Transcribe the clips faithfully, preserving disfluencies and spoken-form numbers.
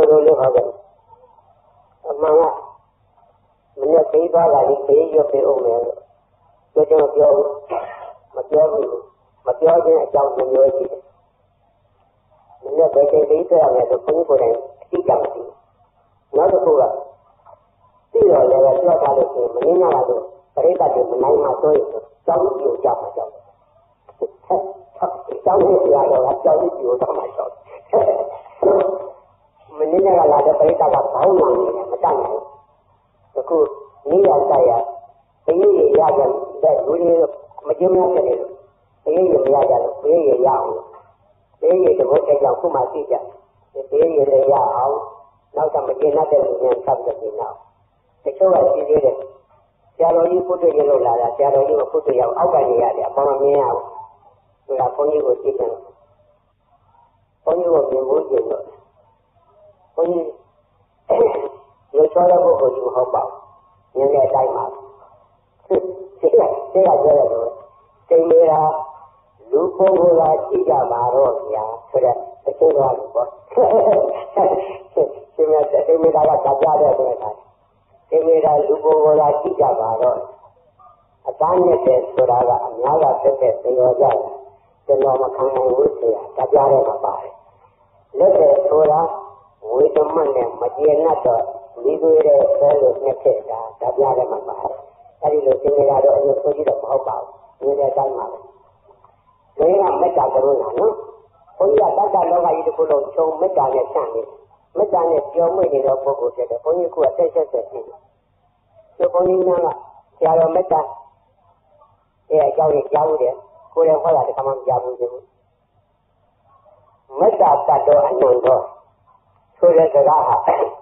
လိုလေးဟောတယ်အမှန်ကမနေ့သေးသွားတာလေးသေးရွတ်ပြီးအောင်မယ်လို့ကျွန်တော်ပြောမပြောဘူးမပြောခြင်းအကြောင်းမျိုးရှိတယ်မနေ့ဘယ်ချိန်သေးသွားမယ်ဆိုဘုန်းကြီးကိုယ်တိုင်အသိကြမရှိဘူးနောက်တစ်ခုကသိတော်လည်းပြောထားလို့ရှိရင်မင်းများကတော့ပရိသတ်တွေမနိုင်မှဆိုရင်ကြောင်းပြိုကြမှာကြောက်တယ်ကြောင်းရရတော့ကြောင်းပြိုတော့မှာကြောက်မင်းများကလာတဲ့ပရိသတ်ကဘောင်းလာနေတယ်မတတ်နိုင်ဘူးအခုနေရတိုက်ရတရေရရကြတဲ့လူတွေမကျင်းမဖြစ်နေလို့တရေရမရကြလို့တရေရရအောင်တရေရတဘောတဲ့ကြောင့်ခုမှသိကြတရေရလည်းရအောင်နောက်တော့မကျင်းတဲ့လူတွေဆက်ပြီးနေတော့တချို့ကရှိသေးတယ်ဆရာတော်ကြီးပုဒ်တွေလို့လာတာဆရာတော်ကြီးကပုဒ်တွေရောက်အောက်ကနေရတယ်အပေါ်မမြင်ရဘူးဒါကဘုန်းကြီးကိုသိတယ်ဘုန်းကြီးကိုမြင်ဖို့ကြည့်တော့ဘုန်းကြီးရုပ်ချောတဲ့ပုဂ္ဂိုလ်ကြီးဟုတ်ပါဘူးမြင်တဲ့အတိုင်းပါသိရသိရကြတယ်လို့သိနေတာလူပုဂ္ဂိုလ်ကကြည့်ကြပါတော့ဗျာဆိုတဲ့အကျိုးတော်လို့ပေါ့ဒီမှာသိနေတာကကြကြတဲ့ဆိုတာဒီမေရာလူပုဂ္ဂိုလ်ကကြည့်ကြပါတော့အတန်းနဲ့တဲ့ဆိုတာကအများကသက်သက်သင်တော်ကြတယ်ကျွန်တော်မခံနိုင်ဘူးဆရာတပြားတော့မပါတယ်လက်တဲ့ဆိုတာဝေဒမနဲ့မကျေနပ်တော့ဒီတွေတဲ့ဆဲလို့နှစ်ခဲ့တာတပြားလည်းမပါတယ်အဲဒီလိုဒီမေရာတော့အရင်ဆိုကြည့်တော့မဟုတ်ပါဘူးဒီတဲ့အတိုင်းပါပဲဒီကမေတ္တာကရုဏာနော်ဘုရားတတ္တလောကကြီးတစ်ခုလုံးခြုံမေတ္တာနဲ့ဆန့်နေမေတ္တာနဲ့ပြောမွေ့နေတဲ့ပုဂ္ဂိုလ်ဖြစ်တယ်ဘုန်းကြီးကတက်ဆက်ဆက်ရှိတယ်ဒီဘုန်းကြီးများကဆရာတော်မေတ္တာအဲအကြောင်းကြီးကြားဦးတယ်ကိုယ်လည်းဟောတာတခါမှမကြားဘူးဘူးမေတ္တာတတ်တော်အနန္တောဆိုတဲ့စကားဟာ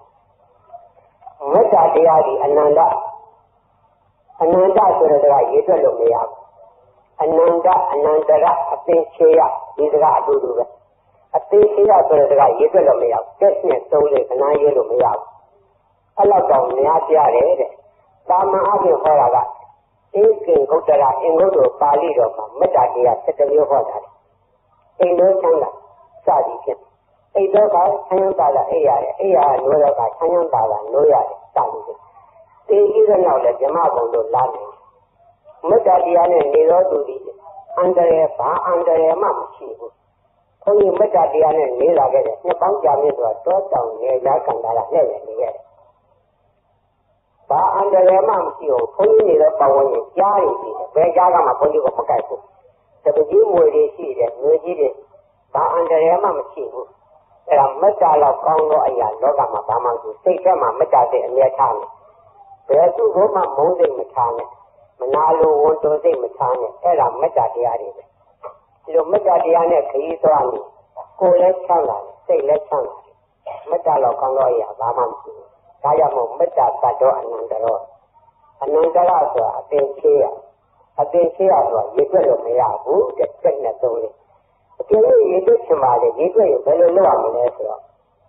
မေတ္တာတရားဒီအနန္တအနန္တဆိုတဲ့စကားရေးထွက်လို့မရဘူးအနန္တအနန္တရအပင်ချေရဒီစကားအတူတူပဲအသေးသေးရဆိုတဲ့စကားရေးပြလို့မရဘူးတက်နဲ့သုံးလေခဏရေးလို့မရဘူးအဲ့လောက်တော့များပြတယ်တဲ့တာမန်အပြင်ဟောတာကအင်းကင်ဂုတ်တရာအင်္ဂုတ္တပါဠိတော်မှာမေတ္တာတရား၁၁မျိုးဟောတာတယ်အိမ်တော်ချမ်းသာစသည်ဖြင့်အိမ်တော်ကဆန်းရမ်းသာတာအိပ်ရတယ်အိပ်ရနိုးတော့ကဆန်းရမ်းသာတာနိုးရတယ်စသည်ဖြင့်တေကြီးတဲ့နောက်လည်းဓမ္မဘုံတို့လာတယ်မေတ္တာတရားနဲ့နေတော်သူသည်အန္တရာယ်ဘာအန္တရာယ်မှမရှိဘူးဘုန်းကြီးမေတ္တာတရားနဲ့နေလာခဲ့တယ်နှစ်ပေါင်းကြာမြင့်စွာတောတောင်နေရာကံတာကနဲ့နေရတယ်။ဘာအန္တရာယ်မှမရှိဘူးဘုန်းကြီးနေတော့ပတ်ဝန်းကျင်ကြားရည်ရှိတယ်ဘယ်ကြားကမှဘုန်းကြီးကမကိုက်ဘူး။တပည့်မွေတွေရှိတယ်ငွေကြီးတွေဘာအန္တရာယ်မှမရှိဘူး။အဲဒါမေတ္တာလောက်ကောင်းသောအရာလောကမှာဘာမှမရှိစိတ်ထဲမှာမေတ္တာစိတ်အမြဲထားမယ်။ဘယ်သူ့ဘုမှမုန်းစိတ်မထားနဲ့မနာလိုဝန်တိုစိတ်မထားနဲ့အဲဒါမေတ္တာတရားတွေပဲ။ဒီလိုမေတ္တာတရားနဲ့ခရီးသွားနေကိုယ်လည်းချမ်းသာတယ်စိတ်လည်းချမ်းသာတယ်မေတ္တာလောက်ကောင်းတော့ရဘာမှမရှိဘူးဒါကြောင့်မို့မေတ္တာတတ်တော့အနန္တရောအနန္တရဆိုတာအပင်ချေးရအပင်ချေးရဆိုတာရေတွက်လို့မရဘူးတဲ့စက်နဲ့သုံးလေးအကျဉ်းရေတွက်ချင်ပါလေရေတွက်ရင်ဘယ်လိုလုပ်ရမလဲဆိုတော့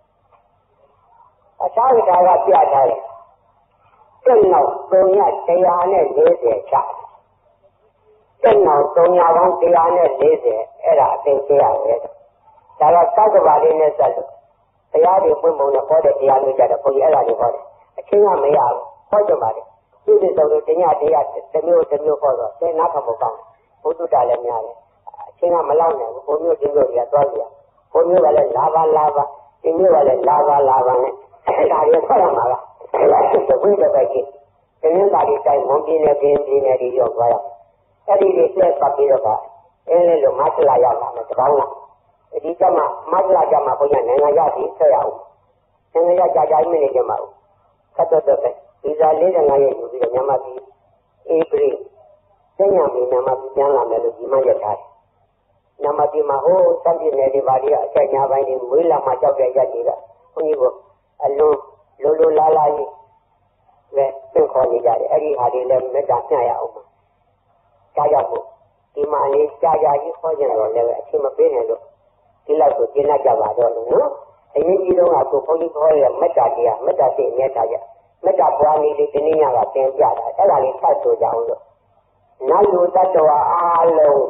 အခြားဓာတ်ကပြထားတယ်စက်နောက်သုံးရတရားနဲ့လေးဆယ်ချစက်နောက်သုံးရပေါင်းတရားနဲ့လေးဆယ်အဲ့ဒါအပင်ချေးရပဲဒါကသောက်ကပါလေးနဲ့ဆက်လို့တရားတွေပုံပုံနဲ့ဟောတဲ့တရားမျိုးကြတော့ဘုရားအဲ့ဒါတွေဟောတယ်အချင်းကမရဘူးဟောကြပါလေသူတွေဆိုလို့တရားတရားတစ်မျိုးတစ်မျိုးဟောတော့သင်နာခံဖို့ကောင်းဘုဒ္ဓတာလည်းများတယ်အချင်းကမလောက်နိုင်ဘူးဘုမျိုးဒီမျိုးတွေကသွားကြဘုမျိုးကလည်းလာပါလာပါဒီမျိုးကလည်းလာပါလာပါနဲ့အဲ့ဒါတွေဟောရမှာလားအဲ့ဒါသူဝိဒပဲကြီးဒီနေ့သားလေးတိုင်းဝန်ပြင်းနေပြင်းပြင်းနေဒီရောက်သွားရအဲ့ဒီတွေဆက်ပတ်ပြီးတော့အင်းလေးလိုမဆလာရောက်လာမယ်တပေါင်းလားဒီကမှမတ်လာကြမှာဘုရားနိုင်ငံရည်ဆက်ရအောင်နိုင်ငံရကြာကြာမနေကြမှာဘူးသတ်တော့ပဲဒီစား၄၅ရက်ယူပြီးတော့မြန်မာပြည်ဧပြီကျင်းရမင်းမြန်မာပြည်ပြန်လာမယ်လို့ဒီမှရထားတယ်မြန်မာပြည်မှာဟိုစံပြည့်နယ်ဒီပါတီကအချက်ညာပိုင်းတွေမွေးလာမှကြောက်တဲ့ရက်တွေကဘုန်းကြီးကအလုံးလိုလိုလားလားကြီးလည်းသင်ခေါ်နေကြတယ်အဲ့ဒီဟာတွေလည်းမေတ္တာမျှရအောင်ပါကြားရဖို့ဒီမှာလေးကြာကြာကြီးခေါ်ကြတော့လည်းအချိန်မပေးနိုင်လို့ဒီလောက်ကိုကျင့်တတ်ကြပါတော့လို့နော်အရင်ကြီးတော့ကကိုဘုန်းကြီးခေါ်ရတဲ့မေတ္တာတရားမေတ္တာစိတ်အမြဲထားကြမေတ္တာပွားနည်းလေးဒီနေ့ညကသင်ပြတာအဲ့ဒါလေးဖတ်ဆိုကြအောင်လို့နတ်လူတ attva အားလုံး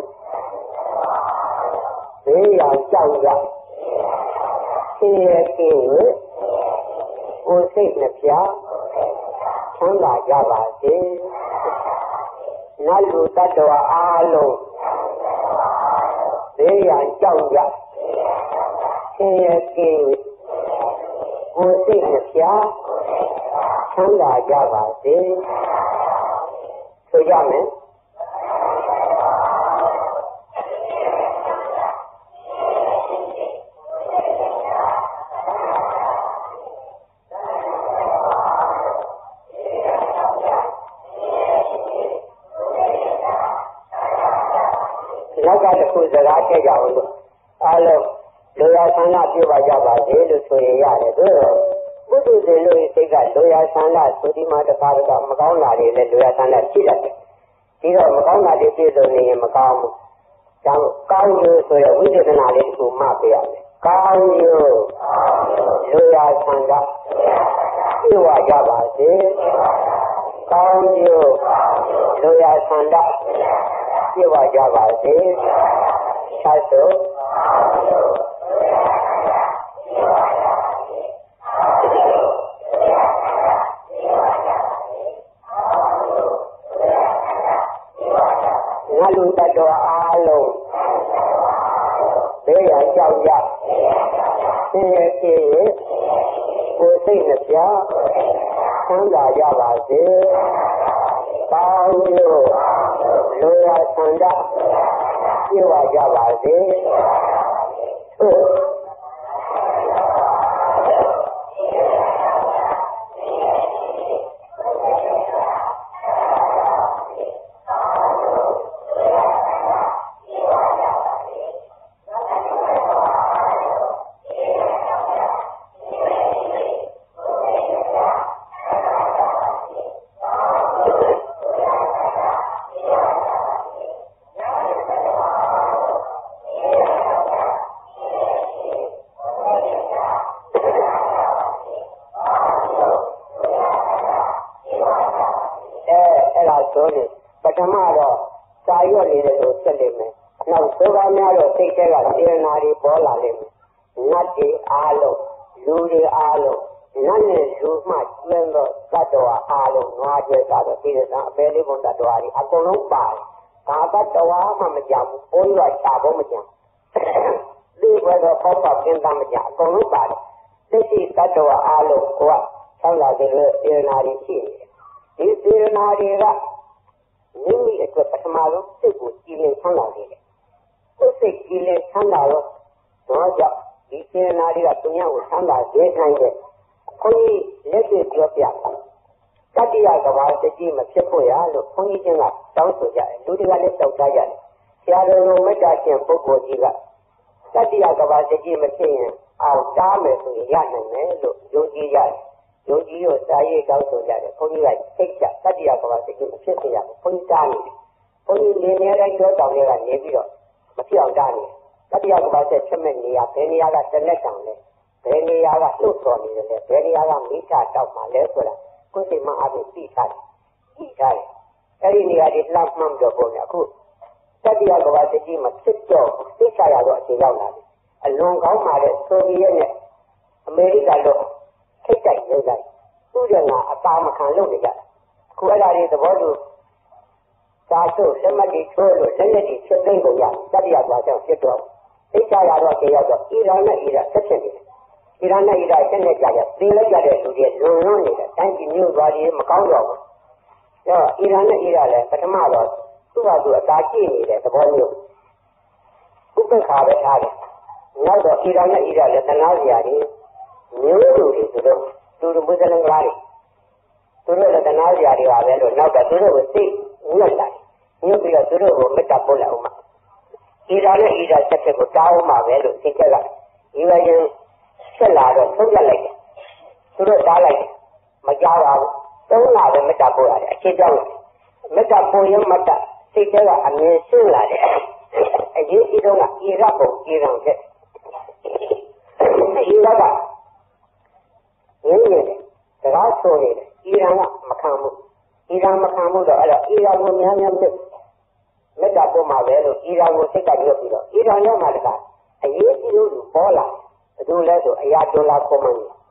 ဘေးရန်ကြောက်ရဆင်းရဲခြင်းကိုယ်စိတ်နှပြချမ်းသာကြပါစေနတ်လူတ attva အားလုံးဘေးရန်ကြောက်ကြဆင်းရဲကင်းကိုယ်စိတ်နှပြချမ်းသာကြပါစေဆိုကြမယ်နောက်ကတစ်ခုစကားထည့်ကြအောင်လို့အားလုံးလူရဆန္ဒပြုပါကြပါစေလို့ဆိုရင်ရတယ်တို့ဘုသူတွေလို့စိတ်ကလူရဆန္ဒဆိုဒီမှာတစ်ခါတခါမကောင်းတာတွေလည်းလူရဆန္ဒရှိတတ်တယ်ဒီတော့မကောင်းတာတွေပြည့်စုံနေရင်မကောင်းဘူးကြောင့်ကောင်းလို့ဆိုရဝိသေသနာလေးတစ်ခုမှတ်ပေးရမယ်ကောင်းလို့လူရဆန္ဒပြုပါကြပါစေကောင်းလို့လူရဆန္ဒပြုပါကြပါစေဆက်သို့ငါလူတ attva အားလုံးဘေးရန်ကြောက်ကြဆင်းရဲကင်းကိုယ်စိတ်နှပြချမ်းသာကြပါစေကောင်းလို့လူရဆန္ဒပြုပါကြပါစေသို့ပထမတော့စာရွက်နေတဲ့လိုဆက်လိမ့်မယ်။နောက်သို့ကားများတော့စိတ်ထဲကစေရနာတွေပေါ်လာလိမ့်မယ်။နတ်တွေအားလုံးလူတွေအားလုံးနတ်နဲ့လူမှကျွမ်းတော့တ attva အားလုံးငါးကျွဲသားတော့ဒီကံအပေလေးဘုံတ attva တွေအကုန်လုံးပါတယ်။ဒါတ attva မှမကြဘူး။ဘုန်းကြီးကရှာဖို့မကြဘူး။ဒီဘက်တော့ပေါက်ပေါက်ကျင်းသားမကြအကုန်လုံးပါတယ်။စိတ်ရှိတ attva အားလုံးကိုကဆောင်းလာတဲ့စေရနာတွေရှိနေတယ်။ဒီစေရနာတွေကမိမိအတွက်ပထမဆုံးစိတ်ကိုကြည်လင်ဆန်းလာစေတယ်။ကိုယ်စိတ်ကြည်လင်ဆန်းလာတော့တော့ကြောင့်ဒီစေနာတွေကသူများကိုဆန်းလာစေနိုင်တဲ့ခွန်ကြီးလက်တွေ့ပြောပြတတိယကဘာတကြီးမဖြစ်ဖို့ရလို့ခွန်ကြီးချင်းကတောင်းဆိုကြတယ်။လူတွေကလည်းတောက်ကြရတယ်။ဆရာတော်လိုမေတ္တာရှင်ပုဂ္ဂိုလ်ကြီးကတတိယကဘာတကြီးမဖြစ်ရင်အောင်တားမယ်ဆိုရင်ရနိုင်မယ်လို့ယုံကြည်ရတယ်။ယုံကြည်လို့စာရေးတောင်းဆိုကြတယ်။ခွန်ကြီးကစိတ်ချတတိယကဘာတကြီးမဖြစ်စေရဘူး။ခွန်ကြီးတားနေတယ်။ခွန်ကြီးနေနေတိုင်းတော့တောင်းတွေကနေပြီးတော့မဖြစ်အောင်တားနေတယ်။တတိယကဘာဆက်ချက်မဲ့နေရဘယ်နေရာကတလက်တောင်လဲဘယ်နေရာကလှုပ်တော်နေတယ်လဲဘယ်နေရာကမိချတောက်မှလဲဆိုတာကိုယ်စိတ်မှအပြင်သိထားတယ်သိထားတယ်အဲ့ဒီနေရာတွေလှမ်းမှန်းတော့ပုံနဲ့အခုတတိယကဘာတကြီးမဖြစ်တော့သိချရတော့အခြေရောက်လာတယ်အလွန်ကောင်းပါတဲ့ဆိုဗီယက်နဲ့အမေရိကန်တို့ထိတ်တိုက်နေလိုက်သူကငါအပါမခံလုပ်နေကြတယ်အခုအဲ့ဒါတွေသဘောတူသာဆိုလက်မှတ်တွေထိုးလို့လက်လက်တွေချက်သိမ့်ကုန်ရတတိယကဘာကြောင့်ဖြစ်တော့သိချရတော့ကြေရောက်တော့အီရန်နဲ့အီရတ်ဆက်ဖြစ်နေတယ်အီရန်နဲ့အီရတ်ဆက်နေကြတယ်သိလိုက်ကြတဲ့လူတွေလွန်လွန်နေတယ်တိုင်းပြည်မျိုးသွားတွေမကောင်းတော့ဘူးအဲတော့အီရန်နဲ့အီရတ်လည်းပထမတော့သူ့ဟာသူအသာကြည့်နေတဲ့သဘောမျိုးဥပ္ပခါပဲထားတယ်နောက်တော့အီရန်နဲ့အီရတ်လည်းတနာစရာတွေမျိုးလူတွေသူတို့သူတို့မွေးစလင်ကားတွေသူတို့လည်းတနာစရာတွေပါပဲလို့နောက်ကသူတို့ကိုသိညှက်လိုက်ညှက်ပြီးတော့သူတို့ကိုမေတ္တာပို့လိုက်အောင်မှာအီရန်နဲ့အီရတ်ဆက်ချက်ကိုတားအောင်မှာပဲလို့သိကြတယ်ဒီဝရင်ဆက်လာတော့ဆုံးဖြတ်လိုက်တယ်သူတို့တားလိုက်တယ်မကြောက်ပါဘူးသုံးလာတယ်မေတ္တာပို့ရတယ်အခြေကြောင်းမေတ္တာပို့ရင်မတ္တစိတ်ထဲကအမြင်ရှင်းလာတယ်အရေးကြီးဆုံးကအီရတ်ကိုအီရန်ချက်အီရတ်ကရင်းနေတယ်စကားဆိုနေတယ်အီရန်ကမခံဘူးအီရန်မခံဘူးတော့အဲ့တော့အီရန်ကိုများများဖြစ်မေတ္တာပို့မှာပဲလို့အီရန်ကိုစိတ်ကရွတ်ပြီးတော့အီရန်ရောက်မှတကအရေးကြီးလို့ပေါ်လာဘယ်လိုလဲဆိုအရာဒေါ်လာကွန်မန်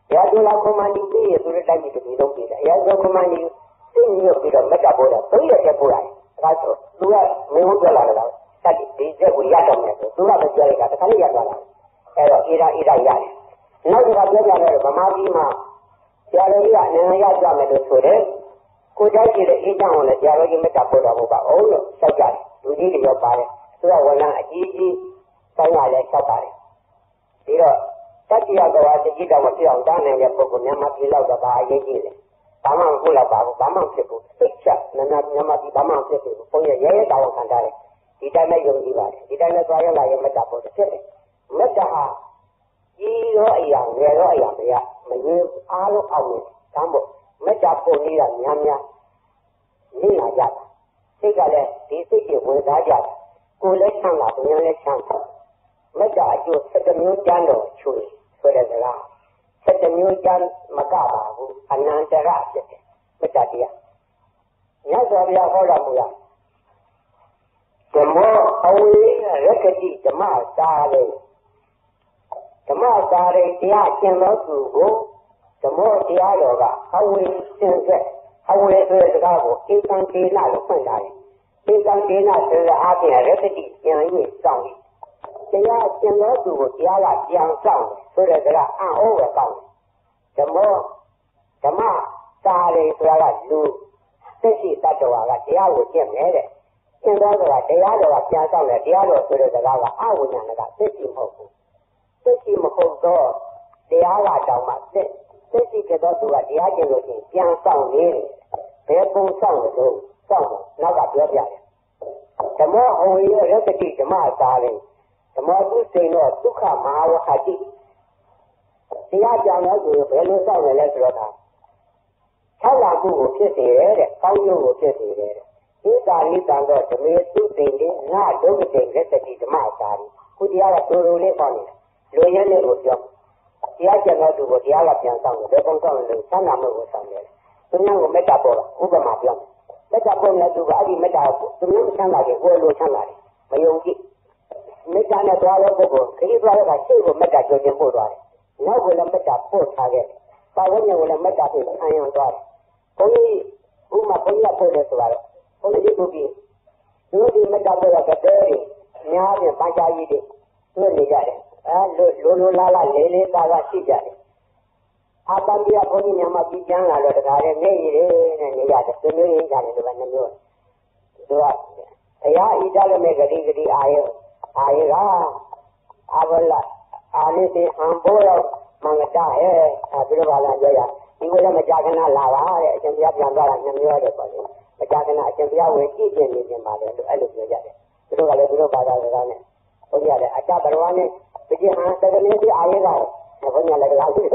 ရာဇလာကွန်မန်ဒီပြည့်ဆိုတဲ့တိုက်ကြီးတစ်ပြည်လုံးပြည်တယ်ရာဇလာကွန်မန်ဒီသိညွတ်ပြီးတော့မက်တာပေါ်တာသုံးရက်တက်ပို့ရတယ်ဒါဆိုသူကမင်းတို့ပြောလာတော့တတ်ဒီချက်ကိုရတော့မယ်ဆိုသူကမပြောလိုက်တာတခါလေးရသွားတာအဲ့တော့အေရာအေရာရတယ်နောက်တစ်ခါပြောပြတယ်ဗမာပြည်မှာဆရာတော်ကြီးကနိုင်ငံရကြမယ်လို့ဆိုတယ်ကိုကြိုက်ကြည့်တဲ့အေးချမ်းကိုလည်းဆရာတော်ကြီးမက်တာပေါ်တာဟုတ်ပါအောင်လို့ဆောက်ကြတယ်လူကြီးတွေရောက်ပါတယ်သူကဝန်ထမ်းအကြီးကြီးတိုင်းရလဲဆောက်ပါတယ်ပြီးတော့တတိယကဝါတကြီးတော်မပြောင်းတန်းနေတဲ့ပုဂ္ဂိုလ်မြန်မာပြည်လောက်တော့ဒါအရေးကြီးတယ်ဘာမှမဟုတ်တော့ပါဘူးဘာမှမဖြစ်ဘူးသိချက်မြန်မာမြန်မာပြည်ဘာမှမဖြစ်ဘူးဘုန်းကြီးရဲရဲတောင်းခံထားတယ်ဒီတိုင်းနဲ့ယုံကြည်ပါတယ်ဒီတိုင်းနဲ့သွားရလာရင်မတတ်ဖို့ဖြစ်တယ်မတ္တဟာဒီရောအရာငယ်ရောအရာမရမငြင်းအားလုံးအောင်တယ်ဒါမို့မတ္တပုံလေးကများများနေလာကြတာစိတ်ကလည်းဒီစိတ်ကိုဝင်စားကြတယ်ကိုယ်လည်းချမ်းသာဉာဏ်လည်းချမ်းသာမတ္တအကျိုးစက်တမျိုးကျမ်းတော်ချွေဆိုတဲ့စကားစက်တမျိုးကျမ်းမကပါဘူးအနန္တရဖြစ်တယ်မတ္တတရားမြတ်စွာဘုရားဟောတော်မူတာဓမ္မောအဝိရက္ခတိဓမ္မစာရိဓမ္မစာရိတရားကျင့်တော်သူကိုဓမ္မောတရားတော်ကအဝိစင်ဆက်အဝိဆိုတဲ့စကားကိုဧကံဒေနလို့ဖွင့်ထားတယ်ဧကံဒေနဆိုတဲ့အားဖြင့်ရက္ခတိကျင့်ရည်စောင့်တရားကျင့်တော်သူကိုတရားကပြန်ဆောင်ဆိုတဲ့စကားအံ့ဩဝကောင်းဓမ္မောဓမ္မစာရိဆိုတာကလူသိရှိတတ်တော်ကတရားကိုကျင့်မယ်တဲ့ကျင့်တော်ကတရားတော်ကပြန်ဆောင်တယ်တရားတော်ဆိုတဲ့စကားကအဝိညာဏကသိရှိမဟုတ်ဘူးသိရှိမဟုတ်တော့တရားကတောင်မှသိသိရှိကြတော့သူကတရားကျင့်လို့ရှိရင်ပြန်ဆောင်နေတယ်ဘယ်ပုံဆောင်လို့ဆောင်တော့နောက်ကပြောပြတယ်ဓမ္မောအဝိရရတ္တိဓမ္မစာရိဓမ္မသူစိန်တော့ဒုက္ခမဟာဝဟတိတရားကြောင့်လည်းဆိုဘယ်လိုစောင့်ရလဲဆိုတော့၆လမှုကိုဖြစ်စေတယ်တဲ့ကောင်းကျိုးကိုဖြစ်စေတယ်တဲ့ဒီသာလိတံတော့ဓမေသူစိန်လေးငါဒုက္ခတိလက်တတိဓမ္မစာရီခုတရားကတိုးတိုးလေးပေါ့နေတယ်လူရင်းလေးကိုပြောတရားကျင့်တဲ့သူကိုတရားကပြန်ဆောင်တယ်ဘယ်ပုံဆောင်လဲသံဃာမှုကိုဆောင်တယ်သူများကိုမေတ္တာပေါ်တာဥပမာပြောမေတ္တာပေါ်တဲ့သူကအဲ့ဒီမေတ္တာကိုသူများချမ်းသာတယ်ကိုယ်လိုချမ်းသာတယ်မယုံကြည်မေတ္တာနဲ့သွားတဲ့ပုဂ္ဂိုလ်ခရီးသွားတဲ့ကရှေ့ကိုမေတ္တာကြိုတင်ပို့သွားတယ်နောက်ကိုလည်းမေတ္တာပို့ထားခဲ့တယ်ပါဝိညာဉ်ကိုလည်းမေတ္တာဖြင့်ဆံရံသွားတယ်ဘုန်းကြီးဥမာဘုန်းကြီးပို့တယ်ဆိုတော့ဘုန်းကြီးတို့ပြီးသူဒီမေတ္တာပို့တဲ့ကတဲ့တွေအများကြီးပန်းချာကြီးတွေတွေ့နေကြတယ်အဲလိုလိုလားလားလေးလေးသားသားရှိကြတယ်အာတန်ပြဘုန်းကြီးညမှာပြီးကျမ်းလာတော့တခါတည်းနေရည်နဲ့နေရတယ်သူမျိုးရင်းကြတယ်ဒီကနှမျိုးသူကဘုရားဣဒလမေဂတိဂတိအာယအာယကအာဝလအာလိတိအံဘောရောမင်္ဂတာဟဲ့အဲဒီလိုပါလားပြောရဒီလိုလည်းမကြာခဏလာပါတဲ့အရှင်ဘုရားပြန်သွားတာနှမျိုးရတယ်ပေါ့လေမကြာခဏအရှင်ဘုရားဝင်ကြည့်ခြင်းနေခြင်းပါလေလို့အဲ့လိုပြောကြတယ်သူတို့ကလည်းသူတို့ဘာသာစကားနဲ့ဘုရားလည်းအတ္တဘရဝနဲ့ပြည့်ဟန်တကယ်ကြီးအာရုံကဘုရားလည်းကြားတယ်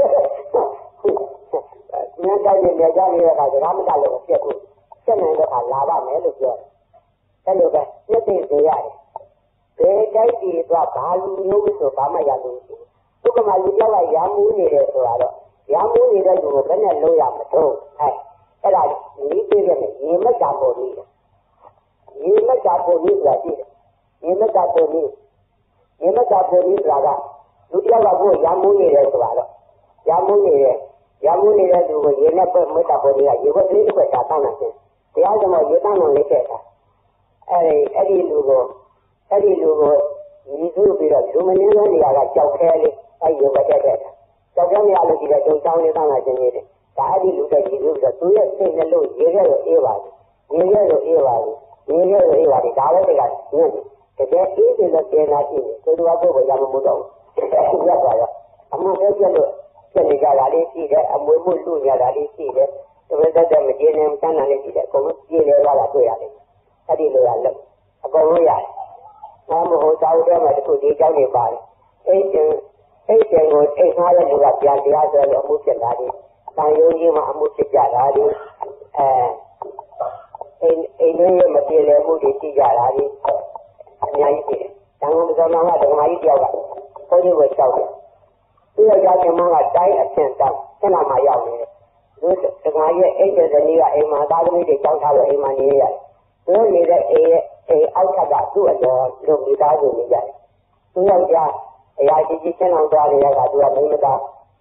ညံတိုင်းနဲ့ကြားနေတဲ့အခါစကားမတတ်လို့ပြက်ဘူးစက်နိုင်တဲ့အခါလာပါမယ်လို့ပြောတယ်အဲ့လိုပဲပြည့်သိစေရတယ်ဘယ်တိုက်ဒီသွားဘာလူမျိုးဆိုဘာမှရလို့ရှိဘူးဥပမာလူကြောက်ကရာမူးနေတယ်ဆိုတော့ရာမူးနေတဲ့လူကိုဘယ်နဲ့လုံးရမလို့အဲအဲ့ဒါနီးပြည့်တဲ့ရေမက်တာပေါ်နေတယ်ရေမက်တာပေါ်နေဆိုတာရှိတယ်ရေမက်တာပေါ်နေရေမက်တာပေါ်နေဆိုတာကလူကြောက်ကကိုရာမူးနေတယ်ဆိုတော့ရာမူးနေတယ်ရာမူးနေတဲ့လူကိုရေနဲ့ပတ်မက်တာပေါ်နေကရေဘက်လေးတစ်ခွက်တာတောင်းတာချင်းတရားဓမ္မရေတောင်းလို့လေးခဲ့တာအဲ့ဒီအဲ့ဒီလူကိုအဲ့ဒီလူကိုညီစုပြီးတော့လူမင်းတဲ့နေရာကကြောက်ခဲလေးအဲ့ဒီဘက်တက်တဲ့ကြောက်ခဲနေရာလို့ဒီကတုံတောင်းနေတာမှချင်းနေတယ်ဒါအဲ့ဒီလူတက်ညီစုပြီးတော့သူရဲ့စိတ်နှလုံးရေခဲကိုအေးပါတယ်ရေခဲကိုအေးပါတယ်ရေခဲကိုအေးပါတယ်ဒါလည်းတကယ်ညွန့်တကယ်အေးတယ်လို့ပြန်လာကြည့်တယ်သူတို့ကဘုရားရမမှုတော့ဘူးရက်သွားရောအမှုပဲပြလို့ဖြစ်နေကြတာလေးရှိတယ်အမွေမှုလူရတာလေးရှိတယ်တပည့်သက်သက်မကျေနပ်တန်းတာလေးရှိတယ်အကုန်လုံးပြေလဲသွားတာတွေ့ရတယ်အဲ့ဒီလိုရလို့အကုန်လုံးရတယ်ဘာမဟုတ်သာဝတ္တမှာတခုဒီကြောင်းနေပါတယ်အဲ့ဒီအဲ့ဒီကိုအိတ်ထားတဲ့လူကပြန်တရားဆိုလို့အမှုဖြစ်လာတယ်။တန်ယုံကြီးမှာအမှုဖြစ်ကြတာဒီအဲအိမ်အိမ်လေးမပြေလည်မှုတွေရှိကြတာဒီအများကြီးရှိတယ်။တန်ခါမစောနာကဒကမာကြီးတယောက်ကဘုန်းကြီးကိုလျှောက်တယ်။သူ့ယောက်ျားခင်မကတိုင်းအဆင့်တောက်ဆန္ဒမှာရောက်နေတယ်။သူဒကမာကြီးအိမ်တဲ့ဇနီးကအိမ်မှာသားသမီးတွေကြောင်းထားလို့အိမ်မှာနေရတယ်။သူနေတဲ့အိမ်ရဲ့အိမ်အောက်ကကသူ့အတော်လို့မိသားစုနေကြတယ်။သူ့ယောက်ျားအရာကြီးကြီးရှင်းအောင်သွားနေတဲ့ကသူကမိမသားခ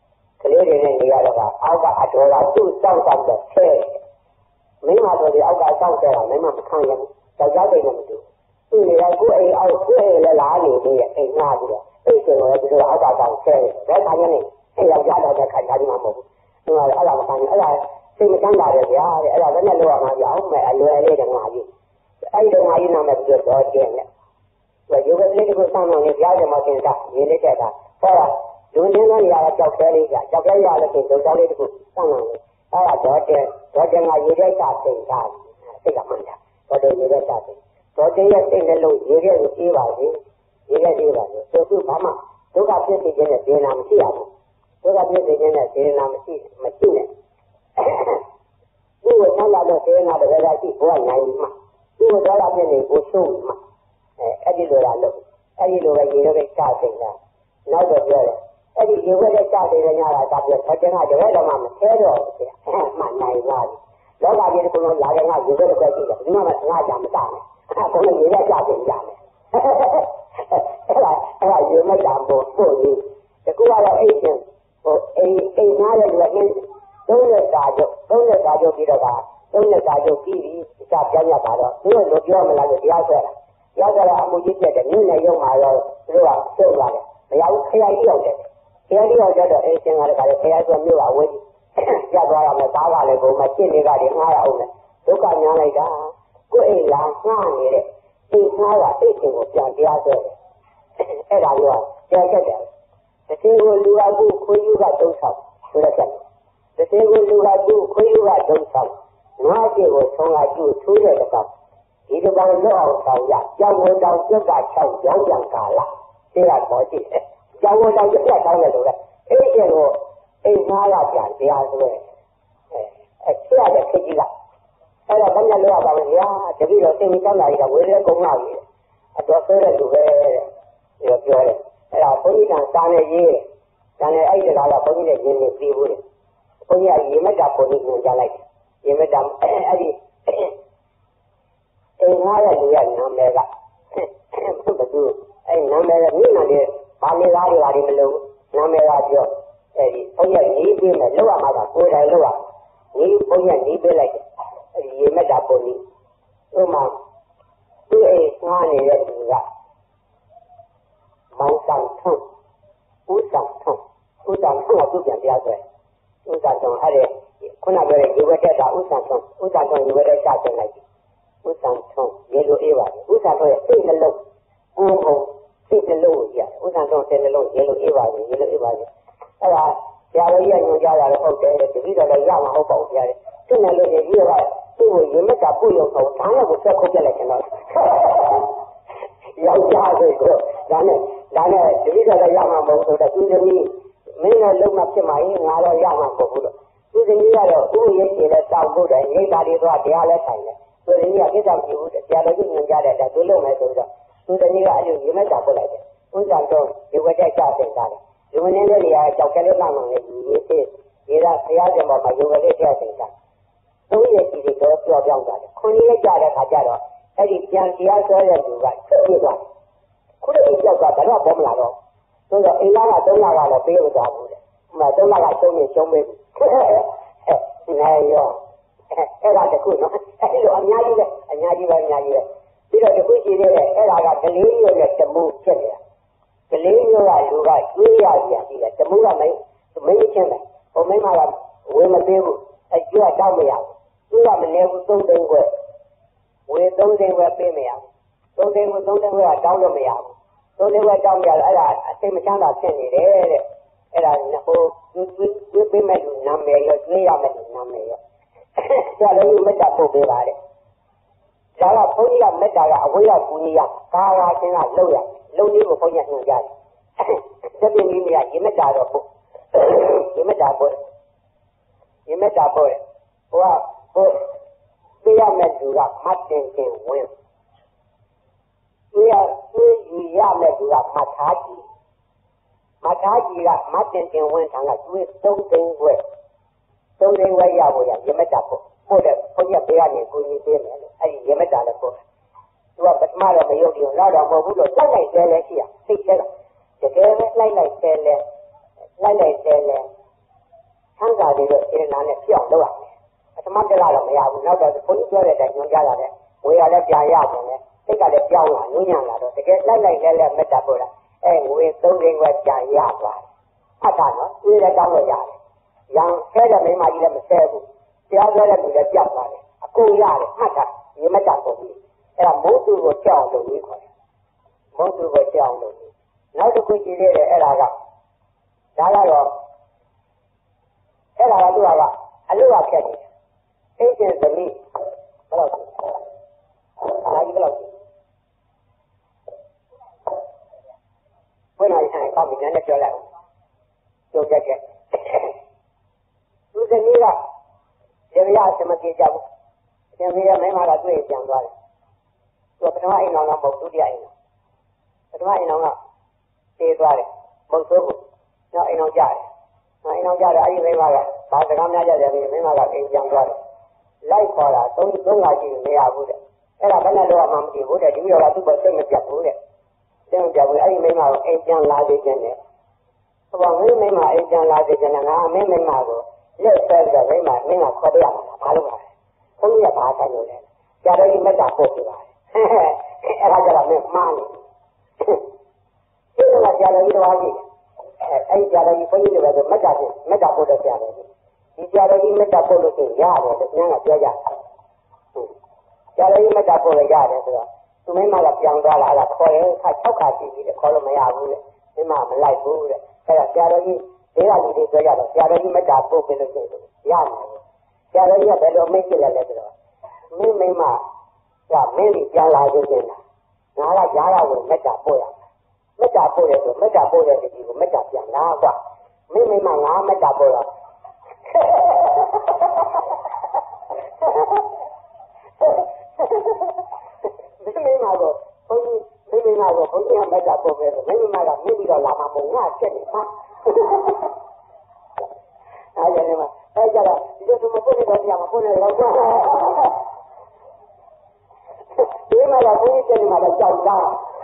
ကလေးတွေနဲ့နေရတော့အောက်ကအတော်ကသူ့စောင့်တောက်တဲ့ဆဲမင်းမတို့ဒီအောက်ကစောင့်တဲ့ကမင်းမမခံရဘူးကြောက်ကြတယ်မတူသူနေတော့ကိုယ်အိမ်အောက်ကိုယ်အိမ်လည်းလာနေသေးတယ်အိမ်ငှားပြီးတော့အဲ့ဒီတော့ဒီလိုအောက်ကစောင့်ဆဲတယ်ဒါခါရနေအဲ့ယောက်ျားတော့ခါကြတယ်မှာမဟုတ်ဘူးသူကအဲ့ဒါမခံဘူးအဲ့ဒါစိတ်မချမ်းသာတယ်ဗျာတဲ့အဲ့ဒါဘယ်နဲ့လောက်ရမှာပြအောင်မဲ့အလွယ်လေးတငါကြီးအဲ့ဒီတငါကြီးနာမဲ့ပြီးတော့ကျင်းတယ်သူကရုပ်ကလေးတစ်ခုစောင့်နေကြားတယ်မဟုတ်ဘူးရင်းနေတဲ့ကဟောလူရင်းတော့နေရာကြောက်ခဲလေးကြာကြောက်ခဲရလို့ဆိုတော့ကြောက်လေးတစ်ခုစောင့်နေတယ်အဲ့ဒါတော့တဲ့တော့တဲ့ငါရေတဲ့စာသိတာစိတ်ကမှန်တာတော့တဲ့ရေတဲ့စာသိတော့တဲ့ရဲ့စိတ်နဲ့လို့ရေတဲ့ကိုပြေးပါစေရေတဲ့ပြေးပါစေသူကဘာမှဒုက္ခဖြစ်နေခြင်းနဲ့ဒေနာမရှိရဘူးဒုက္ခဖြစ်နေခြင်းနဲ့ဒေနာမရှိမရှိနဲ့သူ့ကိုဆန်းလာတော့ဒေနာတကယ်ရှိဘဝနိုင်မှာသူ့ကိုဒေါသဖြစ်နေကိုရှုံးမှာအဲအဲ့ဒီလိုလားလို့အဲ့ဒီလိုပဲရေတဲ့စာသိတာနောက်တော့ပြောတယ်အဲ့ဒီရေဝဲတဲ့စတဲ့ညတာကပြောတော့ကျန်ကတကယ်တော့မှမထဲတော့ဘူးအဲ့မှနိုင်သွားပြီလောကကြီးကလည်းလာကြကရေဝဲတဲ့ကြည့်တယ်ဒီမှာငါကြမတာနဲ့အဲ့ဒါကရေဝဲကြတယ်ကြားတယ်အဲ့ဒါအဲ့ဒါရေမတာဖို့ပို့ပြီးတကူကတော့အဲ့ချင်းဟိုအိမ်အိမ်သားရဲ့လူကသုံးလက်စာချုပ်သုံးလက်စာချုပ်ပြီးတော့ကသုံးလက်စာချုပ်ပြီးပြီးစပြန်ရပါတော့သူတို့လိုပြောမလားလို့တရားဆွဲတာတရားဆွဲတာအမှုကြီးပြတဲ့နည်းနဲ့ရုံမှာတော့သူတို့ကစုံလာတယ်မရဘူးခရိုင်ရောက်တယ်ခရိုင်ရောက်တော့အေးရှင်ကလည်းခရိုင်ဆိုမြို့ကဝေးကြသွားရမယ်သားကလည်းဘုံမှာရှင်းနေကြတယ်ငှားရအောင်လေဒုက္ခညာလိုက်တာကိုယ်အိမ်လာငှားနေတဲ့အိမ်ငှားကအိတ်ရှင်ကိုပြန်တရားဆွဲတယ်အဲ့ဒါမျိုးကကြားချက်တယ်တကယ်ကိုလူအကူခွေးယူကတုံးဆောင်ဆိုရတဲ့တကယ်ကိုလူအကူခွေးယူကတုံးဆောင်ငါးကြည့်ကိုဆုံးလာကျူထိုးတဲ့ကောင်ဒီတကောင်လွတ်အောင်ဆောင်ရကြောင်ဝင်တောင်ကျွတ်က၆ကြောင်ကြံကာလာသိရတော့ကြည့်တယ်ကျောင်းတော်ကြက်တောင်းတယ်လို့လေအဲ့ဒီကိုအိမ်သားရပြန်တရားစွဲအဲအဲ့ဆရာတဲ့ခေကြီးကအဲ့တော့ဘယ်နဲ့လောက်ပါလဲဗျာတပည့်တော်သင်္ကြန်လာရတာဝေရဲကုန်းလာပြီအတော်ဆွဲတဲ့လူပဲတဲ့ပြောတယ်အဲ့ဒါဘုန်းကြီးကစာနဲ့ရေးစာနဲ့အဲ့ဒီကလာဘုန်းကြီးနဲ့ရင်းနေပြီးဘူးလေဘုန်းကြီးကရေမက်တာပုံကြီးညွှန်ကြားလိုက်ရေမက်တာအဲ့ဒီအိမ်သားရလူရဲ့နာမည်ကဘုသူအဲ့နာမည်ကမိနာတဲ့ဘာနေသားတွေဘာတွေမလို့နာမည်ကပြောအဲဒီဘုန်းကြီးရေးပေးမယ်လောက်ရမှာကကိုယ်တိုင်လောက်ရဒီဘုန်းကြီးရေးပေးလိုက်တယ်အဲဒီရေမက်တာပုံကြီးဥမာသူ့အိမ်ငှားနေတဲ့လူကမောင်ဆောင်ထုံးဦးဆောင်ထုံးဦးဆောင်ထုံးကသူ့ပြန်ပြဆွဲဦးဆောင်ထုံးအဲ့ဒီခုနပြောတဲ့ရေဝက်တက်တာဦးဆောင်ထုံးဦးဆောင်ထုံးရေဝက်တက်ချတင်လိုက်ဦးဆောင်ထုံးရေလိုအေးပါဦးဆောင်ထုံးရဲ့စိတ်နှလုံးကိုယ်ကိုစိတ်နှလုံးကြီးဥစ္စာတော့စိတ်နှလုံးရေလိုအေးပါရေလိုအေးပါအဲ့ဒါဆရာတော်ကြီးကညွှန်ကြားတာလည်းဟုတ်တယ်တတိတော်လည်းရမှာဟုတ်ပါဘူးဆရာတဲ့စိတ်နှလုံးကြီးကြီးကသူ့ကိုရေမက်ကပုတ်ရုံတော့ဓာတ်နဲ့ကိုဆက်ခုတ်ပြလိုက်ကျွန်တော်ယောက်ျားတွေကိုဒါနဲ့ဒါနဲ့တတိတော်လည်းရမှာမဟုတ်ဆိုတော့သူသမီးမင်းလည်းလုံးမဖြစ်မှာရင်ငါတော့ရမှာမဟုတ်ဘူးလို့သူသမီးကတော့ဥရိယရှင်လည်းစောင့်ဖို့တယ်ရိတ်တာတွေတော့တရားလည်းဆိုင်တယ်သူသမီးကကိစ္စမရှိဘူးဆရာတော်ကြီးညွှန်ကြားတဲ့ဒါသူလုံးမယ်ဆိုတော့သူတည်းကအယူရေမက်တာပို့လိုက်တယ်ဥစ္စာတော့ဒီဝက်တက်ကြတင်တာလေဒီမင်းတဲ့နေရာကြောက်ကလေးမှမှလည်းဒီရေးသေးဒီကဘုရားရှင်ပေါ်မှာယူကလေးတက်တင်တာသုံးရက်ကြီးတော့ပြောပြောင်းတာလေခုနှစ်ရက်ကြာတဲ့ခါကျတော့အဲ့ဒီပြန်တရားဆွဲတဲ့လူကဆက်ပြေးသွားခုလည်းကြောက်ကဘာတော့ပေါ်မလာတော့ဆိုတော့အိမ်သားကသုံးလကတော့ပေးလို့သွားဘူးလေဥမာသုံးလကရှုံးနေရှုံးပေးဘူးနေရောအဲ့ဒါတခုနော်အဲ့လိုအများကြီးပဲအများကြီးပဲအများကြီးပဲပြီးတော့တခုရှိသေးတယ်အဲ့ဒါကကလေးမျိုးနဲ့တမူးဖြစ်နေတာကလေးမျိုးကလူကကျွေးရပြန်ပြီလေတမူးကမင်းမင်းချင်းပဲဟိုမင်းမကဝေမသေးဘူးအကျွတ်တောက်မရဘူးသူကမနေဘူးသုံးသိန်းခွဲဝေသုံးသိန်းခွဲပေးမရဘူးသုံးသိန်းခွဲသုံးသိန်းခွဲကတောင်းလို့မရဘူးသုံးသိန်းခွဲတောင်းမရလို့အဲ့ဒါအသိမချမ်းသာဖြစ်နေတယ်တဲ့အဲ့ဒါဟိုကျွေးပေးမဲ့လူနာမည်ရောကျွေးရမဲ့လူနာမည်ရောဆရာတော်ကြီးမေတ္တာပို့ပေးပါတဲ့ဒါကဘုန်းကြီးကမေတ္တာကအဝိယကူညီရကာဝါရှင်ကလှုပ်ရလုံလေးကိုဘုန်းကြီးညွှန်ကြားတယ်တပြင်းကြီးမရရေမေတ္တာတော့ပို့ရေမေတ္တာပို့ရေမေတ္တာပို့ဟိုကဟိုပြရမဲ့သူကမတ်တင်တင်ဝင်ပြရပြယူရမဲ့သူကမထားကြီးမထားကြီးကမတ်တင်တင်ဝင်ထံကကျွေးသုံးသိန်းခွဲသုံးသိန်းခွဲရဖို့ရရေမေတ္တာပို့ပို့တယ်ဘုန်းကြီးပေးရနေကိုကြီးပေးမယ်လို့အဲ့ဒီရေမေတ္တာလည်းပို့သူကပထမတော့မယုတ်ဘူးနောက်တော့မဟုတ်ဘူးလို့လိုက်လိုက်တဲလဲရှိရစိတ်ထဲကတကယ်ပဲလိုက်လိုက်တဲလဲလိုက်လိုက်တဲလဲဆန်းစာတွေတော့စေတနာနဲ့ပြောင်းလုပ်ရတယ်ပထမတက်လာတော့မရဘူးနောက်တော့ဘုန်းကြီးပြောတဲ့အတိုင်းညွှန်ကြားရတယ်ဝေရလည်းပြန်ရတယ်လေစိတ်ကလည်းပြောင်းလာညှို့ညံ့လာတော့တကယ်လိုက်လိုက်လဲလဲမေတ္တာပို့တာအဲငွေသုံးသိန်းခွဲပြန်ရသွားတယ်အထာနော်ဝေရတောင်းလို့ရတယ်ရံဆဲတဲ့မိမကြီးလည်းမဆဲဘူးတရားပြောတဲ့လူလည်းပြောက်သွားတယ်အကုန်ရတယ်မှတ်တာဒီမေတ္တာပို့ပြီးအဲ့ဒါမုန်းသူကိုကြောက်လို့ပြီးခေါ်တယ်မုန်းသူကိုကြောက်လို့နောက်တစ်ခုကြည့်ရတယ်အဲ့ဒါကဒါကတော့အဲ့ဒါကသူကအလုကဖြတ်တယ်အိတ်ရှင်သမီးဘယ်လိုလဲအားကြီးဘယ်လိုလဲဘယ်နိုင်ဆိုင်ကောင်းပြီနည်းနည်းပြောလိုက်အောင်ပြောကြတယ်သူသမီးကရေရစမပြေကြဘူးရှင်မေကမင်းမကတွေ့ပြန်သွားတယ်သူပထမအိမ်တော်ကမဟုတ်ဒုတိယအိမ်တော်ပထမအိမ်တော်ကပြေးသွားတယ်ပုံစိုးကိုနောက်အိမ်တော်ကြတယ်နောက်အိမ်တော်ကြတယ်အဲ့ဒီမိန်းမကဘာစကားများကြတယ်မိန်းမကအိမ်ပြန်သွားတယ်လိုက်ခေါ်တာသုံးသုံးခါကြည့်မရဘူးတဲ့အဲ့ဒါဘယ်နဲ့တော့မှမကြည့်ဘူးတဲ့ဒီလိုကသူ့ဘစိတ်မပြတ်ဘူးတဲ့စိတ်မပြတ်ဘူးအဲ့ဒီမိန်းမကိုအိမ်ပြန်လာစေခြင်းနဲ့ဟိုကမင်းမိန်းမအိမ်ပြန်လာစေခြင်းနဲ့ငါမင်းမိန်းမကိုလက်ဆဲတဲ့မိန်းမမင်းကခေါ်ပြရမှာဘာလို့ပါလဲဘုန်းကြီးကဘာတိုင်းလို့လဲကြာတော့ဒီမေတ္တာပို့ပြပါတယ်အဲ့ဒါကြတော့မင်းမှားနေဒီလိုကကြာတော့ဒီတော့ကြီးအဲ့ဒီကြာတော့ဒီဘုန်းကြီးတွေကမေတ္တာပို့မေတ္တာပို့တဲ့ကြာတယ်ဒီကြာတော့ဒီမေတ္တာပို့လို့ရှိရင်ရတယ်တဲ့ဉာဏ်ကပြောကြကြာတော့ဒီမေတ္တာပို့လို့ရတယ်ဆိုတော့သူမိမကပြောင်းသွားလာအဲ့ဒါခေါ်ရင်ခါ၆ခါရှိပြီတဲ့ခေါ်လို့မရဘူးတဲ့မိမမလိုက်ဘူးတဲ့အဲ့ဒါကြာတော့ဒီဒေဝကြီးတွေပြောကြတော့ကြာတော့ဒီမေတ္တာပို့ပြီးလို့ရှိရင်ရတယ်ကြာတော့ဒီကဘယ်လိုမိတ်ဖြစ်လဲလဲဆိုတော့မင်းမိမကမင်းကြီးပြန်လာခြင်းတင်တာငါကကြားရဝင်မေတ္တာပို့ရမေတ္တာပို့ရဆိုမေတ္တာပို့တဲ့ဒီကိုမေတ္တာပြန်လာကွာမင်းမိမငါမေတ္တာပို့ရမင်းမိမကဘုန်းကြီးမင်းမိမကဘုန်းကြီးကမေတ္တာပို့ပဲမင်းမိမကမြည်ပြီးတော့လာမှာမဟုတ်ငါချက်နေပါအဲ့ဒါလည်းအဲ့ကြတော့ဒီလိုမပို့နေတော့ပြန်မပို့နေတော့ဒီမှာကဘုန်းကြီးတင်မှာတော့ကြောက်တာ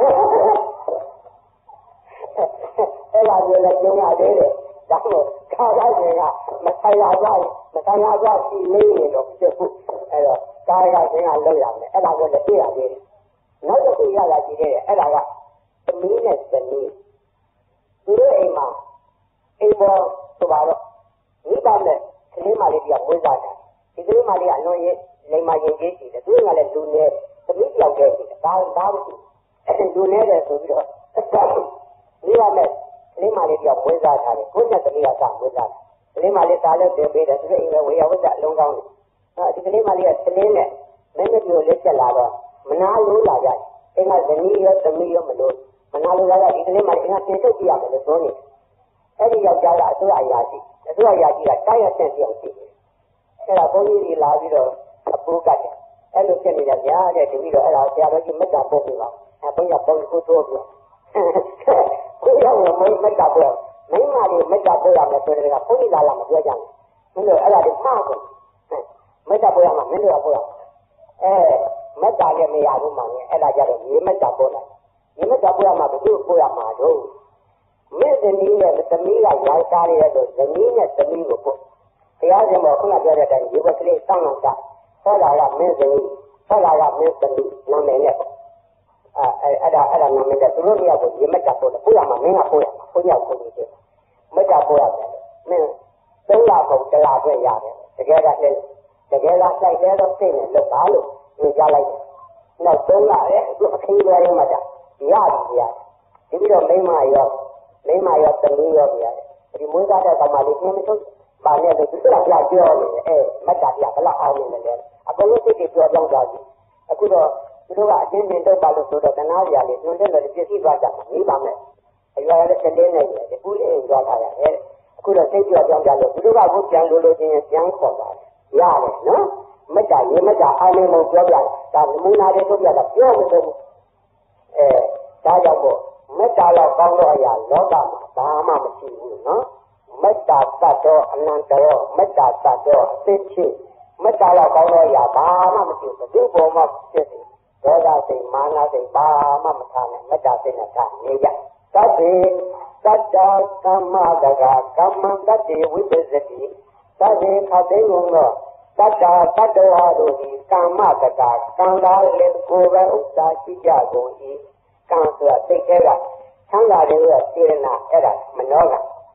အဲ့ဒါကိုလည်းကျုံရသေးတယ်ဒါကိုခါတိုင်းကမဆိုင်ရသွားမဆိုင်ရသွားပြီလေးနေတော့ဖြစ်ဘူးအဲ့တော့ကာယကသင်ကလောက်ရမယ်အဲ့ဒါကိုလည်းသိရသေးတယ်နောက်တစ်ခုရတာကြည့်တယ်အဲ့ဒါကသမီးနဲ့သမီးသူတို့အိမ်မှာအိမ်ပေါ်ဆိုပါတော့မိဘနဲ့ကလေးမလေးကမွေးစားတာဒီကလေးမလေးကအလွန်ရဲ့လိမ္မာရင်ကြီးရှိတယ်သူကလည်းလူနဲ့သမီးပြောက်ခဲ့တယ်ဒါဒါဘူးလူနဲ့တယ်ဆိုပြီးတော့မိဘနဲ့ကလေးမလေးပြောက်မွေးစားတာလေကိုယ်နဲ့သမီးကစမွေးစားတာကလေးမလေးသားလည်းတင်ပေးတယ်သူကအိမ်ဝေယဝိဇ္ဇအလုံးကောင်းတယ်အဲဒီကလေးမလေးကကလေးနဲ့မင်းတို့ကိုလက်ချက်လာတော့မနာလို့လာကြတယ်အိမ်ကဇနီးရောသမီးရောမလို့မနာလို့လာကြဒီကလေးမလေးကတင်ထုတ်ပြရမယ်လို့ပြောနေအဲ့ဒီယောက်ျားကအစိုးရအရာရှိအစိုးရအရာရှိကတိုင်းရတဲ့ပြောင်းရှိတယ်အဲ့ဒါဘုန်းကြီးကြီးလာပြီးတော့အပူကတ်တယ်အဲ့လိုဖြစ်နေတာဗျာတဲ့တပည့်တော့အဲ့ဒါဆရာတော်ကြီးမေတ္တာပို့ပြပါအဲဘုန်းကြီးကဘုန်းကြီးကိုထိုးပြကိုရောက်တော့မေတ္တာပို့မင်းမလေးမေတ္တာပို့ရမယ်ဆိုတဲ့ကဘုန်းကြီးလာလာမပြောကြဘူးမင်းတို့အဲ့ဒါတွေမှားကုန်မေတ္တာပို့ရမှာမင်းတို့ကပို့ရအဲမေတ္တာလည်းမရဘူးမှလည်းအဲ့ဒါကြတော့ရေမေတ္တာပို့လိုက်ရေမေတ္တာပို့ရမှာဘယ်သူပို့ရမှာတော့မင်းသမီးနဲ့သမီးကရိုက်စားရတဲ့သမီးနဲ့သမီးကိုပို့တရားရှင်ပေါ်ခုနပြောတဲ့အတိုင်းဒီဘက်ကလေးစောင့်အောင်တာဟောတာကမင်းသမီးဟောတာကမင်းသမီးနာမည်နဲ့ပေါ့အဲအဲ့ဒါအဲ့ဒါနာမည်နဲ့သူတို့တွေကရေမေတ္တာပို့တယ်ပို့ရမှာမင်းကပို့ရမှာဘုရားကိုကြီးတယ်မေတ္တာပို့ရတယ်မင်းသုံးလကုန်တစ်လပဲရတယ်တကယ်ကလည်းတကယ်ကစိုက်တဲ့တော့သိနေလို့ပါလို့ညွှန်ကြားလိုက်တယ်နောက်သုံးလရဲ့သူအခင်းရွာရုံးမှာကြာရတယ်ရတယ်ဒီပြီးတော့မိမရောမိမရောသမီးရောပြရတယ်ဒီမွေးသားတဲ့ကောင်မလေးနင်းမထုတ်ပါနဲ့သူကပြပြောနေတယ်အဲမတ်တာပြဘလောက်အောင်နေလဲအကုန်လုံးစိတ်တွေပြောကြောင်းသွားပြီအခုတော့သူတို့ကအချင်းချင်းတုတ်ပါလို့ဆိုတော့တနာပြလေးညွှန်တဲ့လည်းပြည့်စည်သွားကြမှာမိပါမယ်အရွယ်လည်းတစ်တင်းနေတယ်ဒီကူလေးသွားတာရတယ်အခုတော့စိတ်ပြောကြောင်းကြလို့သူတို့ကအခုပြန်လို့လို့ချင်းပြန်ခေါ်ပါတယ်ရတယ်နော်မတ်တာရေမတ်တာအားလုံးကိုပြောပြတယ်ဒါနမူနာတွေထုတ်ပြတာပြောမလို့အဲဒါကြောင့်မို့မေတ္တာလောက်ကောင်းတော့အရာလောကမှာဘာမှမရှိဘူးနော်မေတ္တာသတ္တောအနန္တရောမေတ္တာသတ္တောအသိဖြစ်မေတ္တာလောက်ကောင်းတော့အရာဘာမှမရှိဘူးဒီပေါ်မှာဖြစ်တယ်ဒေါသစိတ်မာနစိတ်ဘာမှမထားနဲ့မေတ္တာစိတ်နဲ့ထားနေကြသဗ္ဗေ Tata kama daga kama tati vipasati tati khatengunga tata tatawari kama daga kanga le kova utta chijagongi kanga tikera changa le sirna era manoga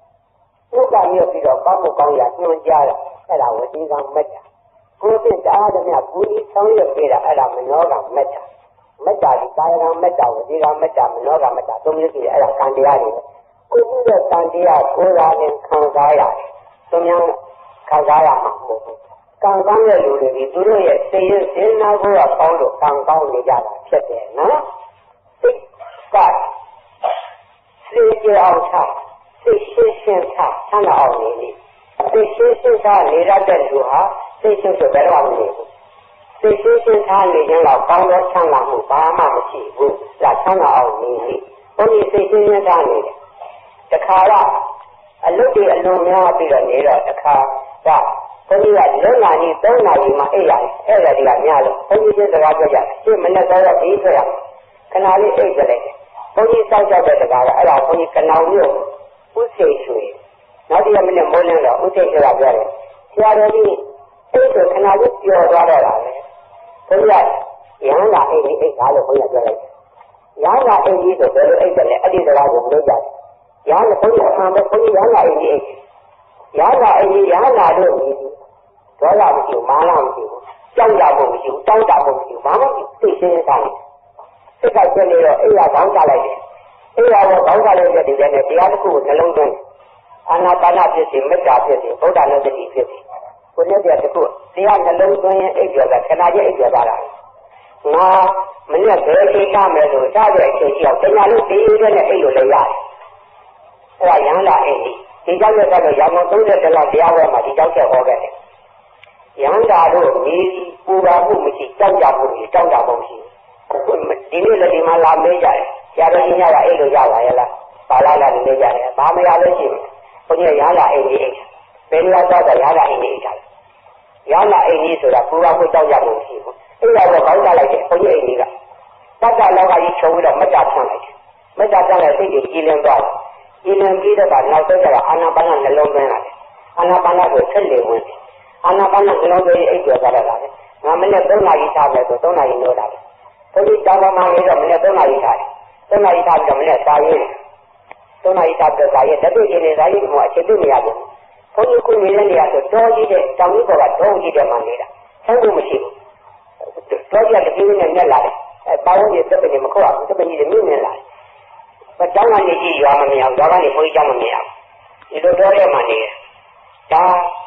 uka miyo pido kamu kanga nyonjara era wadiga mata kutin taadamya kuni sangyo pera era manoga mata mata di kaya mata wadiga mata manoga mata tumyuki era kandiyariကိုယ်ကတန်တရားကိုယ်ရာနဲ့ခံစားရတယ်။သူများခံစားရမှာမဟုတ်ဘူး။ကံကောင်းတဲ့လူတွေသူတို့ရဲ့စိတ်ရင်းစဉ်းစားဖို့ကကောင်းလို့ကံကောင်းနေကြတာဖြစ်တယ်နော်။စိတ်ကစိတ်ကြောင့်ချစိတ်ရှင်းရှင်းချဆန်းအောင်နေလေ။စိတ်ရှင်းရှင်းချနေရတဲ့လူဟာစိတ်ရှင်းဆိုဘယ်တော့မှမနေဘူး။စိတ်ရှင်းရှင်းချနေခြင်းတော့ကောင်းသောချမ်းသာမှုဘာမှမရှိဘူး။ဒါဆန်းအောင်နေလေ။ဘုန်းကြီးစိတ်ရှင်းရှင်းချနေတယ်တခါကအလုတ်တွေအလုံးများပြီးတော့နေတော့တခါကဘုန်းကြီးကလုံနာကြီးသုံးနာရီမှအိပ်ရတယ်အဲ့ဒါတွေကများလို့ဘုန်းကြီးချင်းစကားပြောကြတယ်ရှင်းမနဲ့တော့ဒီဆိုရခဏလေးအိပ်ကြလိုက်ဘုန်းကြီးစောက်ကြတဲ့စကားကအဲ့ဒါဘုန်းကြီးကနောင်မြို့ဥစိတ်ရွှေနောက်တစ်ရက်မနေ့မိုးလင်းတော့ဥစိတ်ရွှေကပြောတယ်ဆရာတော်ကြီးအိပ်ဆိုခဏလေးပျော်သွားတော့တာပဲဘုန်းကြီးကရဟန္တာအိပ်အိပ်ကားလို့ဘုန်းကြီးပြောလိုက်ရဟန္တာအိပ်ကြီးဆိုဘယ်လိုအိပ်တယ်လဲအဲ့ဒီစကားကိုပြောကြတယ်ရဟန်းဘုန်းကြီးဆံဘုန်းကြီးရဟန်းလာအိမ်ကြီးရဟန်းလာအိမ်ကြီးရဟန်းလာတို့ဒီဒေါသမရှိဘူးမာနမရှိဘူးကြောက်ကြဖို့မရှိဘူးတောင်းတဖို့မရှိဘူးဘာမှသိရှင်းစားတယ်စိတ်ကကျနေတော့အိယာကောင်းကြလိုက်တယ်အိယာကိုကောင်းကြလိုက်တဲ့ဒီတဲ့တရားတစ်ခုကိုနှလုံးသွင်းအာနာပါနဖြစ်စီမေတ္တာဖြစ်စီဗုဒ္ဓနုတ္တိဖြစ်စီကိုယ်နဲ့တရားတစ်ခုတရားနှလုံးသွင်းရင်အိပ်ပြောတာခဏချင်းအိပ်ပြောတာလားငါမနေ့ဘယ်ချိန်ကမယ်လို့စားတဲ့အချိန်ရှိအောင်တရားလို့ဒီလိုနဲ့အိပ်လို့လည်းရတယ်အဲ့ဒါရဟန္တာအိမ်ကြီးဒီကြောင့်လည်းတော့ရောင်သုံးတဲ့တလောက်တရားဝဲမှာဒီကြောင့်ချက်ဟောခဲ့တယ်ရဟန္တာတို့မြေပူပါမှုမရှိကြောက်ကြမှုမရှိကြောက်ကြမှုမရှိဒီနေ့လည်းဒီမှာလာမေးကြတယ်ဆရာတော်ကြီးညကအဲ့လိုရပါရဲ့လားပါလာလာနေကြတယ်ဘာမရလို့ရှိဘူးဘုန်းကြီးရဟန္တာအိမ်ကြီးအိမ်ဘယ်လိုတော့ရဟန္တာအိမ်ကြီးအိမ်တာရဟန္တာအိမ်ကြီးဆိုတာပူပါမှုကြောက်ကြမှုမရှိဘူးအဲ့ဒါတော့ကောင်းကြလိုက်တယ်ဘုန်းကြီးအိမ်ကြီးကတတ်တာလောကကြီးချုပ်ပြီးတော့မတ္တဆန်းလိုက်တယ်မတ္တဆန်းတဲ့စိတ်ကြီးကြီးလင်းသွားတယ်ဒီလိုပြီးတော့နောက်ဆုံးကျတော့အာနာပါနနှလုံးသွင်းလာတယ်အာနာပါနကိုဆက်လေဝင်တယ်အာနာပါနနှလုံးသွင်းအိပ်ကျော်သွားတာလေငါမနေ့သုံးနာရီထားမယ်ဆိုသုံးနာရီလို့တာလေဘုန်းကြီးတောင်းပန်မှလည်းတော့မနေ့သုံးနာရီထားတယ်သုံးနာရီထားပြီးတော့မနေ့စာရေးတယ်သုံးနာရီထားပြီးတော့စာရေးတတိယနေ့စာရေးကအချိန်ပြည့်မရဘူးဘုန်းကြီးကိုနေတဲ့နေရာဆိုတောကြီးတဲ့တောင်ကြီးပေါ်ကတောကြီးတဲ့မှနေတာဆက်လို့မရှိဘူးတောကြီးကတကြီးနဲ့ညက်လာတယ်အဲပါဝင်တဲ့တပည့်မခေါ်ဘူးတပည့်ကြီးမြင့်မြင့်လာတယ်ဘာကြောင့်လဲကြည့်ရွာမမြင်အောင်ရွာကနေဘုန်းကြီးကြောင့်မမြင်အောင်ဒီလိုတော့ရဲမှနေတယ်ဒါ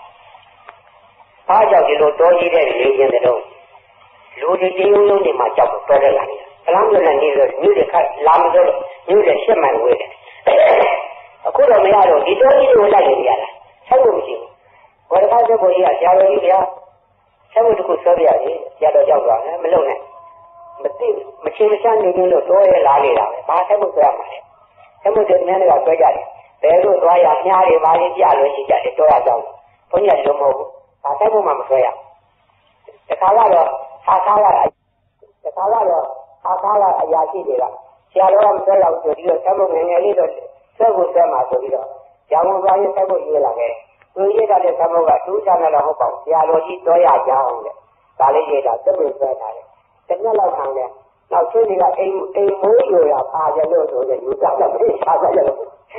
အားကြောင့်ဒီလိုတော့ကြီးတဲ့နေခြင်းတဲ့တော့လူတွေတင်းလုံးလုံးတွေမှာကြောက်တော့တယ်လာနေတယ်အလားမျိုးနဲ့နေလို့မြို့တွေခက်လာမလို့မြို့တွေရှက်မှန်ဝေးတယ်အခုတော့မရတော့ဒီတော့ကြီးကိုလိုက်နေရတာဆက်လို့မရှိဘူးဘောရခါတဲ့ဘုန်းကြီးကဆရာတော်ကြီးကဆက်လို့တခုဆွဲပြရတယ်ဆရာတော်ကြောက်သွားတယ်မလုံနဲ့မသိမချင်းမချမ်းနေကြလို့တော့ရလာနေတာပဲဘာဆက်ဖို့ဆိုရမှာလဲဆက်ဖို့တဲ့နည်းတွေကဆွဲကြတယ်ဘယ်လိုသွားရမြားတွေပါရင်ကြလို့ရှိကြတယ်တော့ရကြောင်းဘုန်းကြီးကလုံးမဟုတ်ဘူးဘာဆက်ဖို့မှမဆွဲရတခါကတော့ခါခါရတခါကတော့ခါခါရအရာရှိတွေကဆရာတော်ကမဆွဲတော့ဆိုပြီးတော့ဆက်ဖို့ငယ်ငယ်လေးတော့ဆက်ဖို့ဆွဲမှာဆိုပြီးတော့ရောင်ဝင်သွားရင်ဆက်ဖို့ရေးလာခဲ့သူရေးတာတဲ့ဆက်ဖို့ကသူ့ချမ်းတော့ဟုတ်ပါဘူးဆရာတော်ကြီးတော့ရကြအောင်တဲ့ဒါလေးရေးတာသက်ဝင်ဆွဲထားတယ်တကယ်လောက်ခံတယ်နောက်ချင်းတွေကအိမ်အိမ်မိုးရိုရပါကြလို့ဆိုရင်ယူတာတော့ပြေးစားကြလို့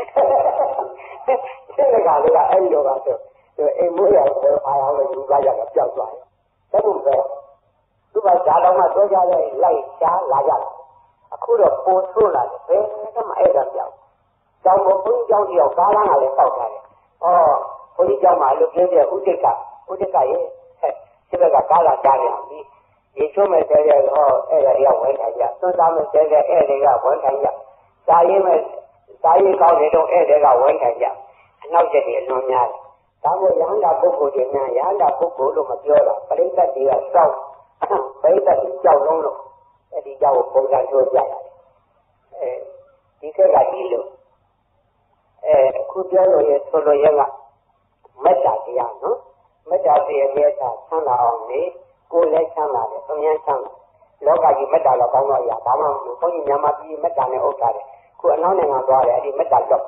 စိတ်ကလေးကအဲ့လိုပါဆိုအိမ်မိုးရဆိုအားအောင်လို့ယူကြရတာပျောက်သွားတယ်သက်ဖို့ပဲသူကဈာတော်မှပြောကြတဲ့လိုက်ရှားလာကြတယ်အခုတော့ပိုဆိုးလာတယ်ဘယ်မှအဲ့ဒါပြောက်ကျောင်းဘုန်းကြီးကျောင်းကြီးရောကားလမ်းကလည်းတောက်ထားတယ်ဩဘုန်းကြီးကျောင်းမှာလူပြည့်တဲ့ဥဒိကဥဒိကရဲ့ဒီဘက်ကကားလာကြားရပြီဒီချုံးမဲ့တဲ့ဟောအဲ့ဒါတွေကဝန်ခံကြသွန်းသားမဲ့တဲ့အဲ့တွေကဝန်ခံကြစာရေးမဲ့စာရေးကောင်းတဲ့တော့အဲ့တွေကဝန်ခံကြအနောက်ချက်တွေအလွန်များတယ်ဒါမို့ရဟန္တာပုဂ္ဂိုလ်တွေများရဟန္တာပုဂ္ဂိုလ်လို့မပြောတာပရိသတ်တွေကစောက်ပရိသတ်ကြီးကြောက်လုံးလို့အဲ့ဒီကြောက်ကိုပုံစံပြောကြရတယ်အဲဒီခက်ကဒီလိုအဲအခုပြောလို့ရဆိုလို့ရကမေတ္တာတရားနော်မေတ္တာတရားရဲ့သာဆန္ဒအောင်နေကိုယ်လည်းချမ်းသာတယ်အများချမ်းသာလောကကြီးမေတ္တာတော့ကောင်းတော့ရဘာမှမဟုတ်ဘုန်းကြီးမြန်မာပြည်မေတ္တာနဲ့ဥစ္စာတယ်ခုအနောက်နိုင်ငံသွားတယ်အဲ့ဒီမေတ္တာတော့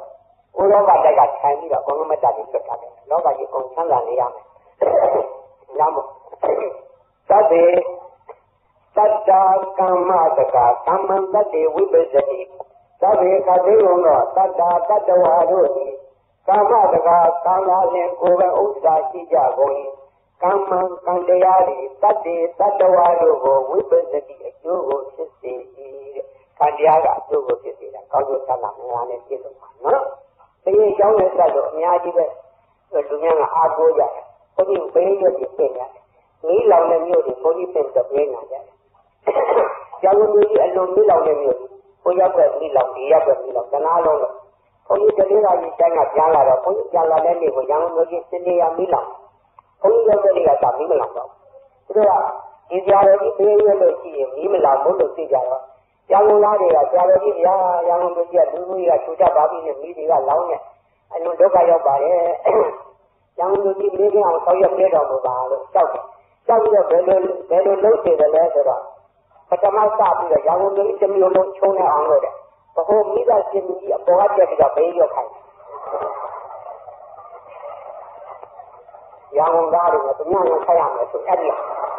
ကိုလောကတက်ကခံပြီးတော့ကောင်းမတတ်ပြီးဖြစ်တာပဲလောကကြီးကုန်ချမ်းသာနေရမယ်။ညမို့သတ္တေသတ္တာကမ္မတကသမ္မတတ္တေဝိပဿတိသဗ္ဗေခတိယံသောသတ္တာတတ္တဝါတို့သည်ကာမတကကာမလင်ကိုယ်ပဲဥစ္စာရှိကြကုန်၏ကမ္မကံတရားသည်တတ္တေတတ္တဝါတို့ကိုဝိပဿတိအကျိုးကိုဖြစ်စေ၏ကံတရားကအကျိုးကိုဖြစ်စေတာကောင်းကျိုးသတ်တာမင်္ဂလာနဲ့ပြည့်စုံပါနော်။ဒီအကြောင်းနဲ့ဆက်လို့အများကြီးပဲလူများကအားကိုးကြတယ်။ဘုန်းကြီးဘေးရွက်ပြီးပြင်ရတယ်။နီးလောင်တဲ့မြို့တွေဘုန်းကြီးပြင်တော့ပြေးနေကြတယ်။ကျောင်းမျိုးကြီးအလုံးနီးလောင်တဲ့မြို့ကိုရောက်တဲ့နီးလောင်ဒီရောက်တဲ့နီးလောင်ကနာလုံးလို့ဘုန်းကြီးတလေးကကြီးတိုင်းကပြန်လာတော့ဘုန်းကြီးပြန်လာတဲ့နေ့ကိုရန်ကုန်မြို့ကြီးစနေရမီးလောင်ဘုန်းကြီးရောက်တဲ့နေ့ကသာမီးမလောင်တော့ဘူး။ဒါကဒီကြားတော်ကြီးဘေးရွက်လို့ရှိရင်မီးမလောင်ဘူးလို့သိကြတော့ရန်ကုန်သားတွေကကြားတော်ကြီးဗျာရန်ကုန်မြို့ကြီးကလူကြီးကထူထပ်ပါပြီနဲ့မီးတွေကလောင်နေအလုံးဒုက္ခရောက်ပါတယ်။ရန်ကုန်မြို့ကြီးလေးကအောင်ဆောက်ရပြတော်မူပါလို့ကြောက်တယ်။ကြောက်ပြီးတော့ဘယ်လိုဘယ်လိုလုပ်နေတယ်လဲဆိုတော့ပထမစပြီးတော့ရန်ကုန်မြို့ကြီးတစ်မျိုးလုံးချုံနေအောင်လုပ်တယ်။ဘိုးမိသားရှင်ကြီးအပေါ်ကပြက်ပြီးတော့ဘေးရောက်ခိုင်းရန်ကုန်သားတွေကသူများနဲ့ဆက်ရမယ်ဆိုအဲ့ဒီ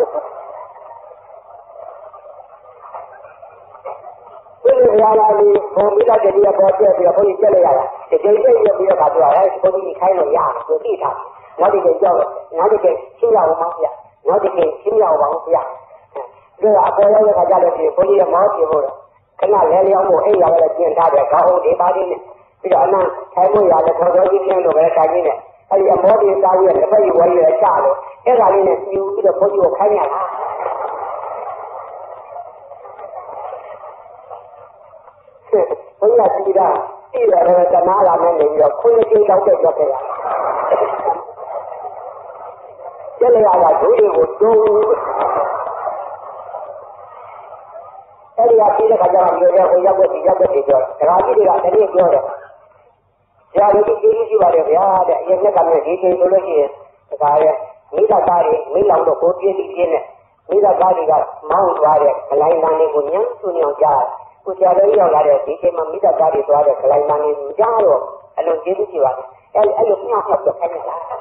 ဒီလိုရလာပြီးဘုံမိသားရှင်ကြီးအပေါ်ပြက်ပြီးတော့ဘုန်းကြီးကျက်လိုက်ရတာဒီကြိမ်ကျက်ပြီးတော့ခါပြောရဲဘုန်းကြီးခိုင်းလို့ရတယ်သူသိတာနောက်ဒီကြိမ်ကြောက်နောက်ဒီကြိမ်ရှင်းရအောင်ပါဗျာနောက်ဒီကြိမ်ရှင်းရအောင်ပါဗျာဒါကအပေါ်ရောက်တဲ့ခါကျတော့ဒီဘုန်းကြီးကမောင်းပြဖို့ခဏလဲလျောင်းဖို့အိမ်ရောက်လည်းကျင်ထားတယ်ခေါင်းအောင်ဒီပါးလေးနဲ့ပြီးတော့အနံထိုင်ဖို့ရလည်းခေါ်တော်ကြီးချင်းတို့ပဲတိုင်ကြီးနဲ့အဲဒီအမောဒီသားကြီးကလက်ဖက်ရည်ဝဲရချလို့အဲ့ဒါလေးနဲ့ပြူပြီးတော့ဘုန်းကြီးကိုခိုင်းရတာဘုန်းကြီးကစီတာစီရတယ်ကနာလာမယ်နေပြီးတော့ခွင့်ကြိတ်တော့တက်ရောက်ခဲ့ရကျက်လိုက်ရတာဒုတွေကိုတုံးအဲ့ဒီကပြီးတဲ့ခါကျတော့မျိုးရောက်ရောက်တဲ့ရောက်တဲ့ပြောဒကာကြီးတွေကတည်းကပြောတယ်။ကြာလို့ဒီကြီးကြီးပါတယ်ဗျာတဲ့အရင်ကတည်းကဒီချိန်ဆိုလို့ရှိရင်ဒကာရဲ့မိသားသားတွေမိလောင်တော့ကိုပြင်းပြင်းနဲ့မိသားသားတွေကမောင်းသွားတဲ့ခလိုင်းတန်းလေးကိုညံ့ဆူညောင်ကြားကိုကြာလို့ရောက်လာတဲ့ဒီချိန်မှာမိသားသားတွေသွားတဲ့ခလိုင်းတန်းလေးကိုကြားတော့အလုံးကျေးဇူးရှိပါတယ်။အဲ့အဲ့လိုညှောက်တော့ခိုင်းနေတာ။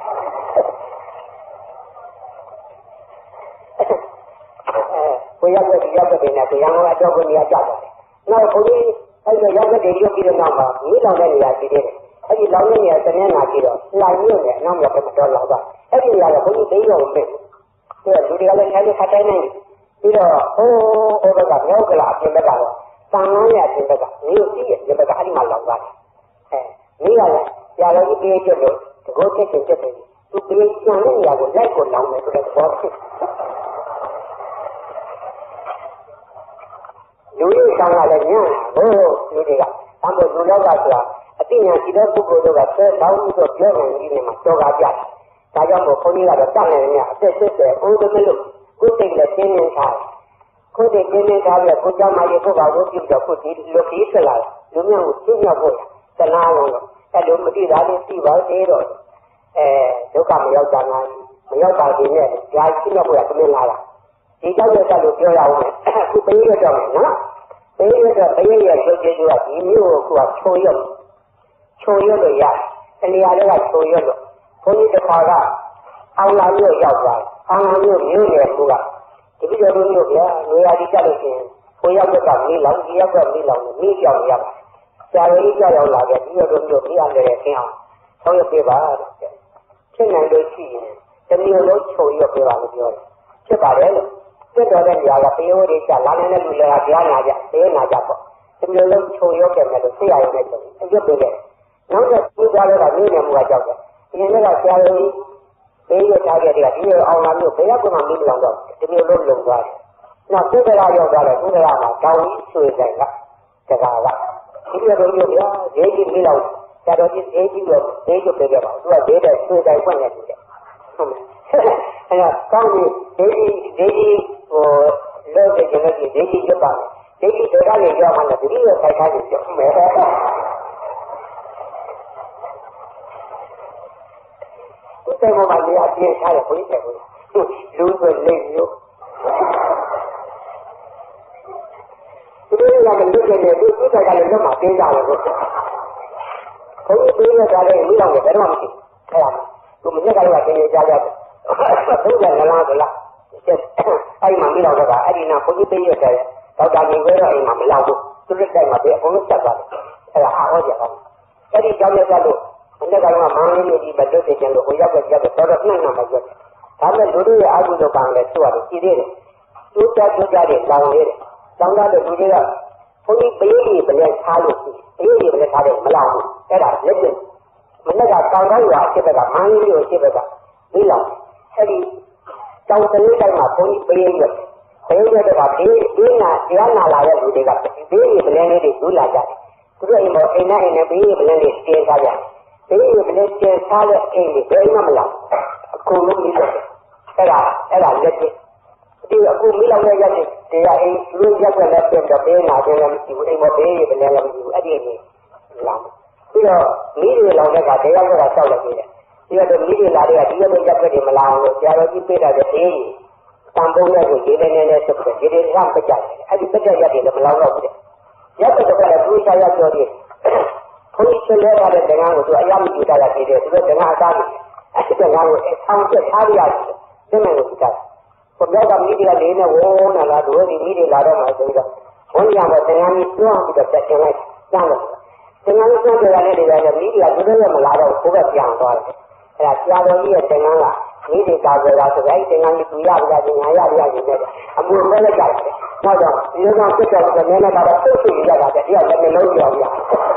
ကိုရောက်တဲ့ရောက်တဲ့နေရာကိုရန်ကုန်အတော့ကိုနေရာကြတယ်။နောက်ဘုန်းကြီးအဲ့ဒီရောက်တဲ့ရုပ်ပြီးတဲ့နောက်မှာမိလောင်တဲ့နေရာရှိသေးတယ်။အဲ့ဒီလောင်တဲ့နေရာတနင်္လာကြည့်တော့လှိုင်မြို့နဲ့အနောက်မြောက်ဘက်မှာတော့လောက်သွား။အဲ့ဒီနေရာကဘုန်းကြီးသိတော်မဖြစ်ဘူး။ဒါလူတွေကလည်းထိုင်နေခတ်တိုင်းနေပြီးတော့ဟိုးဟိုဘက်ကမြောက်ကလာအပြင်ဘက်ကတော့တန်လန်းရအပြင်ဘက်ကမြို့ကြီးရဲ့ဒီဘက်ကအဲ့ဒီမှာလောက်သွားတယ်။အဲမိကလည်းကြာလို့ဒီပြေးကျွတ်လို့တကောချက်ချက်ချက်တယ်။သူပြေးချန်တဲ့နေရာကိုလိုက်ကိုလောင်မယ်ဆိုတဲ့သဘောဖြစ်လူတွေဆောင်လာလည်းညံ့ဘိုးလူတွေကတမ်းဖို့လူလောကဆိုတာအသိဉာဏ်ရှိတဲ့ပုဂ္ဂိုလ်တို့ကဆဲတောင်းပြီးတော့ပြောနေပြီးနေမှာကြောကားကြတယ်။ဒါကြောင့်မို့ခွန်ကြီးကတော့တတ်နိုင်နေအသက်စစ်တယ်ဘိုးသမီးတို့ကိုယ်စိတ်လည်းရှင်းနေထားတယ်။ကိုယ်စိတ်ရှင်းနေထားပြီးကိုယ်ကြောင့်မှရေကိုယ်ပါကိုပြုတော့ကိုယ်ဒီလိုကြီးဆက်လာလူမျိုးကိုသိမြောက်ဖို့သနာလုံးတော့အဲ့လိုမသိတာလေးသိပါသေးတော့အဲဒုက္ခမရောက်တာလားမရောက်ပါသေးနဲ့ကြာရှိမြောက်ဖို့ကသမင်းလာတာဒီကြောင့်လည်းဆက်လို့ပြောရအောင်မယ်အခုပေးရတော့မယ်နော်ပေးရတော့ပေးရရုပ်ကျေးဇူးကဒီမျိုးကိုကချုံရွတ်ချုံရွတ်လို့ရတနေရာတွေကချုံရွတ်လို့ဘုန်းကြီးတစ်ခါကအောင်လာမျိုးရောက်သွားတယ်အောင်လာမျိုးမျိုးနယ်ကူကဒီလိုလိုမျိုးဗျာနေရာဒီကြလို့ရှိရင်ကိုရောက်တော့ကမေးလောင်ဒီရောက်ကမေးလောင်မေးကြောင်ရပါဆရာကြီးကြောက်ရောက်လာတယ်ဒီလိုလိုမျိုးမေးရတယ်ခင်းအောင်ဆောင်းရပေးပါတဲ့ဖြစ်နိုင်လို့ရှိရင်တမျိုးလုံးချုံရွတ်ပေးပါလို့ပြောတယ်ဖြစ်ပါတယ်လို့စစ်တော်တဲ့နေရာကပေယိုတွေချလာနေတဲ့လူတွေကကြားနာကြသေးနာကြပေါ့ဒီလိုလုံးချုံရောက်တယ်မဲ့လို့သိရရုံနဲ့ဆိုအကျုပ်ပေးတယ်နောက်တော့ဒီကြားတော့ကမျိုးနေမှုကကြောက်တယ်ဒီနေ့ကဆရာကြီးပေယိုထားခဲ့တဲ့ဒီလိုအောင်လာမျိုးဘယ်ရောက်ကမှမင်းလောင်တော့ဒီလိုလုံးလုံသွားတယ်နောက်စစ်တော်ရောက်သွားတော့ဒီကရာမှာတောင်းကြီးဆွေဆိုင်ကတကာကဒီလိုလိုမျိုးဗျာဈေးကြီးလေးလောက်ဆရာတော်ကြီးဈေးကြီးတော့ဈေးကျုပ်ပေးခဲ့ပါသူကဈေးတဲ့ဆွေဆိုင်ဖွင့်နေတယ်ဟုတ်တယ်အဲ့တော့ကောင်းပြီဒေဒီဒေဒီဟိုလောက်တဲ့ကျန်တဲ့ဒေဒီရပါမယ်ဒေဒီဒေတာလေးကြောက်မှလည်းဒီလိုခိုက်ထားပြီးပြောမယ်ဒီတဲ့မှာလည်းအပြည့်ထားတယ်ဘုရားတယ်လူတွေလိမ့်လို့ဒီလိုကလည်းလွတ်တယ်ဒီကိစ္စကလည်းလွတ်မှာတင်းကြတယ်လို့ခွုန်းကြီးပေးရတာလည်းမိလောင်တယ်ဘယ်တော့မှမရှိအဲ့ဒါသူမနေ့ကလည်းတင်နေကြကြသုံးတယ်ငလားကလားအဲ့မှာမိလောင်တော့အဲ့ဒီနာဘုန်းကြီးပေးရတယ်ဒေါက်တာမြင်ခွဲတော့အိမ်မှာမလောက်ဘူးသူတို့တိုက်မှာပဲအကုန်လုံးဆက်သွားတယ်အဲ့ဒါအားဟောကြပါအဲ့ဒီကြောင့်လည်းကြလို့မနေ့ကတော့မန်းလေးနေပြီးမတွတ်နေကြလို့ကိုရောက်ကြကြတော့တော့နှံ့နှံ့မှကြွဒါမဲ့လူတွေရဲ့အာဟုသောကံလည်းသူ့ရတယ်ကြည်သေးတယ်သူ့ကြကြကြတဲ့လောင်လေးတယ်လောင်တဲ့လူတွေကဘုန်းကြီးပေးပြီးပြလဲထားလို့ပေးပြီးပြလဲထားတယ်မလောက်ဘူးအဲ့ဒါလက်ကျမနေ့ကတောင်တိုင်းရွာအစ်ဘက်ကမန်းလေးကိုအစ်ဘက်ကပြီးလောက်အဲ့ဒီတောင်တလေးတိုင်းမှာဘုန်းကြီးပေးရပေးရတဲ့ကဘေးဘေးနာတရားနာလာတဲ့လူတွေကဘေးပြီးပြလဲလေးတွေဒူးလာကြတယ်သူတို့အိမ်ပေါ်အိမ်နဲ့အိမ်နဲ့ဘေးပြီးပြလဲလေးတင်ထားကြတယ်ဘေးပြီးပြလဲတင်ထားတဲ့အိမ်တွေဘယ်မှမလောက်အကုန်လုံးပြီးတော့အဲ့ဒါအဲ့ဒါလက်ကျဒီအခုမိလောက်ရတဲ့တရားအိမ်လူရက်ွက်လက်ပြန်တော့ပေးနာတယ်လည်းမရှိဘူးအိမ်ပေါ်ပေးရလည်းလည်းမရှိဘူးအဲ့ဒီအိမ်လာပြီးတော့မိတွေလောင်တဲ့ကတရားရတာစောက်လိုက်နေတယ်ပြီးတော့မိတွေလာတဲ့ကဒီလိုရက်ွက်တွေမလာအောင်လို့ဆရာတော်ကြီးပေးတာတဲ့အေးတန်ဖိုးနဲ့ကိုရေးနေနေနဲ့ဆက်ပြီးဒီတွေကပကြတယ်အဲ့ဒီပကြရက်တွေလည်းမလောက်တော့ဘူးရက်တော့ကလည်းသူ့ချရကြော်တယ်ဘုန်းကြီးလဲရတဲ့တရားကိုသူအရာမကြည့်တာကြည့်တယ်သူကတရားအစားတယ်အဲ့ဒီတရားကိုအဆောင်ချက်ထားရရတယ်သိမယ်လို့ပြောတာဘုရားကမိတွေကလေးနဲ့ဝုန်းနာလာတို့ဒီမိတွေလာတော့မှဆိုပြီးတော့ဘုန်းကြီးကတရားကြီးတွန်းပြီးတော့တက်တင်လိုက်ကျမ်းလို့တရားကြီးတွန်းတယ်လည်းတရားကြီးမိတွေကသူတို့ကမလာတော့ဘုရားပြန်သွားတယ်အဲ့ဒါဆရာတော်ကြီးရဲ့တရားကမိတွေကာကွယ်တာဆိုအဲ့ဒီတရားကြီးသူရပါကြညာရပါကြနေတယ်အမှုပဲလိုက်ကြတယ်နောက်တော့ဒီလိုကောင်ဖြစ်တော့လည်းနည်းနည်းကတော့ပုတ်ဆွေရတာတဲ့တရားလည်းမလုံးကြောင်ရ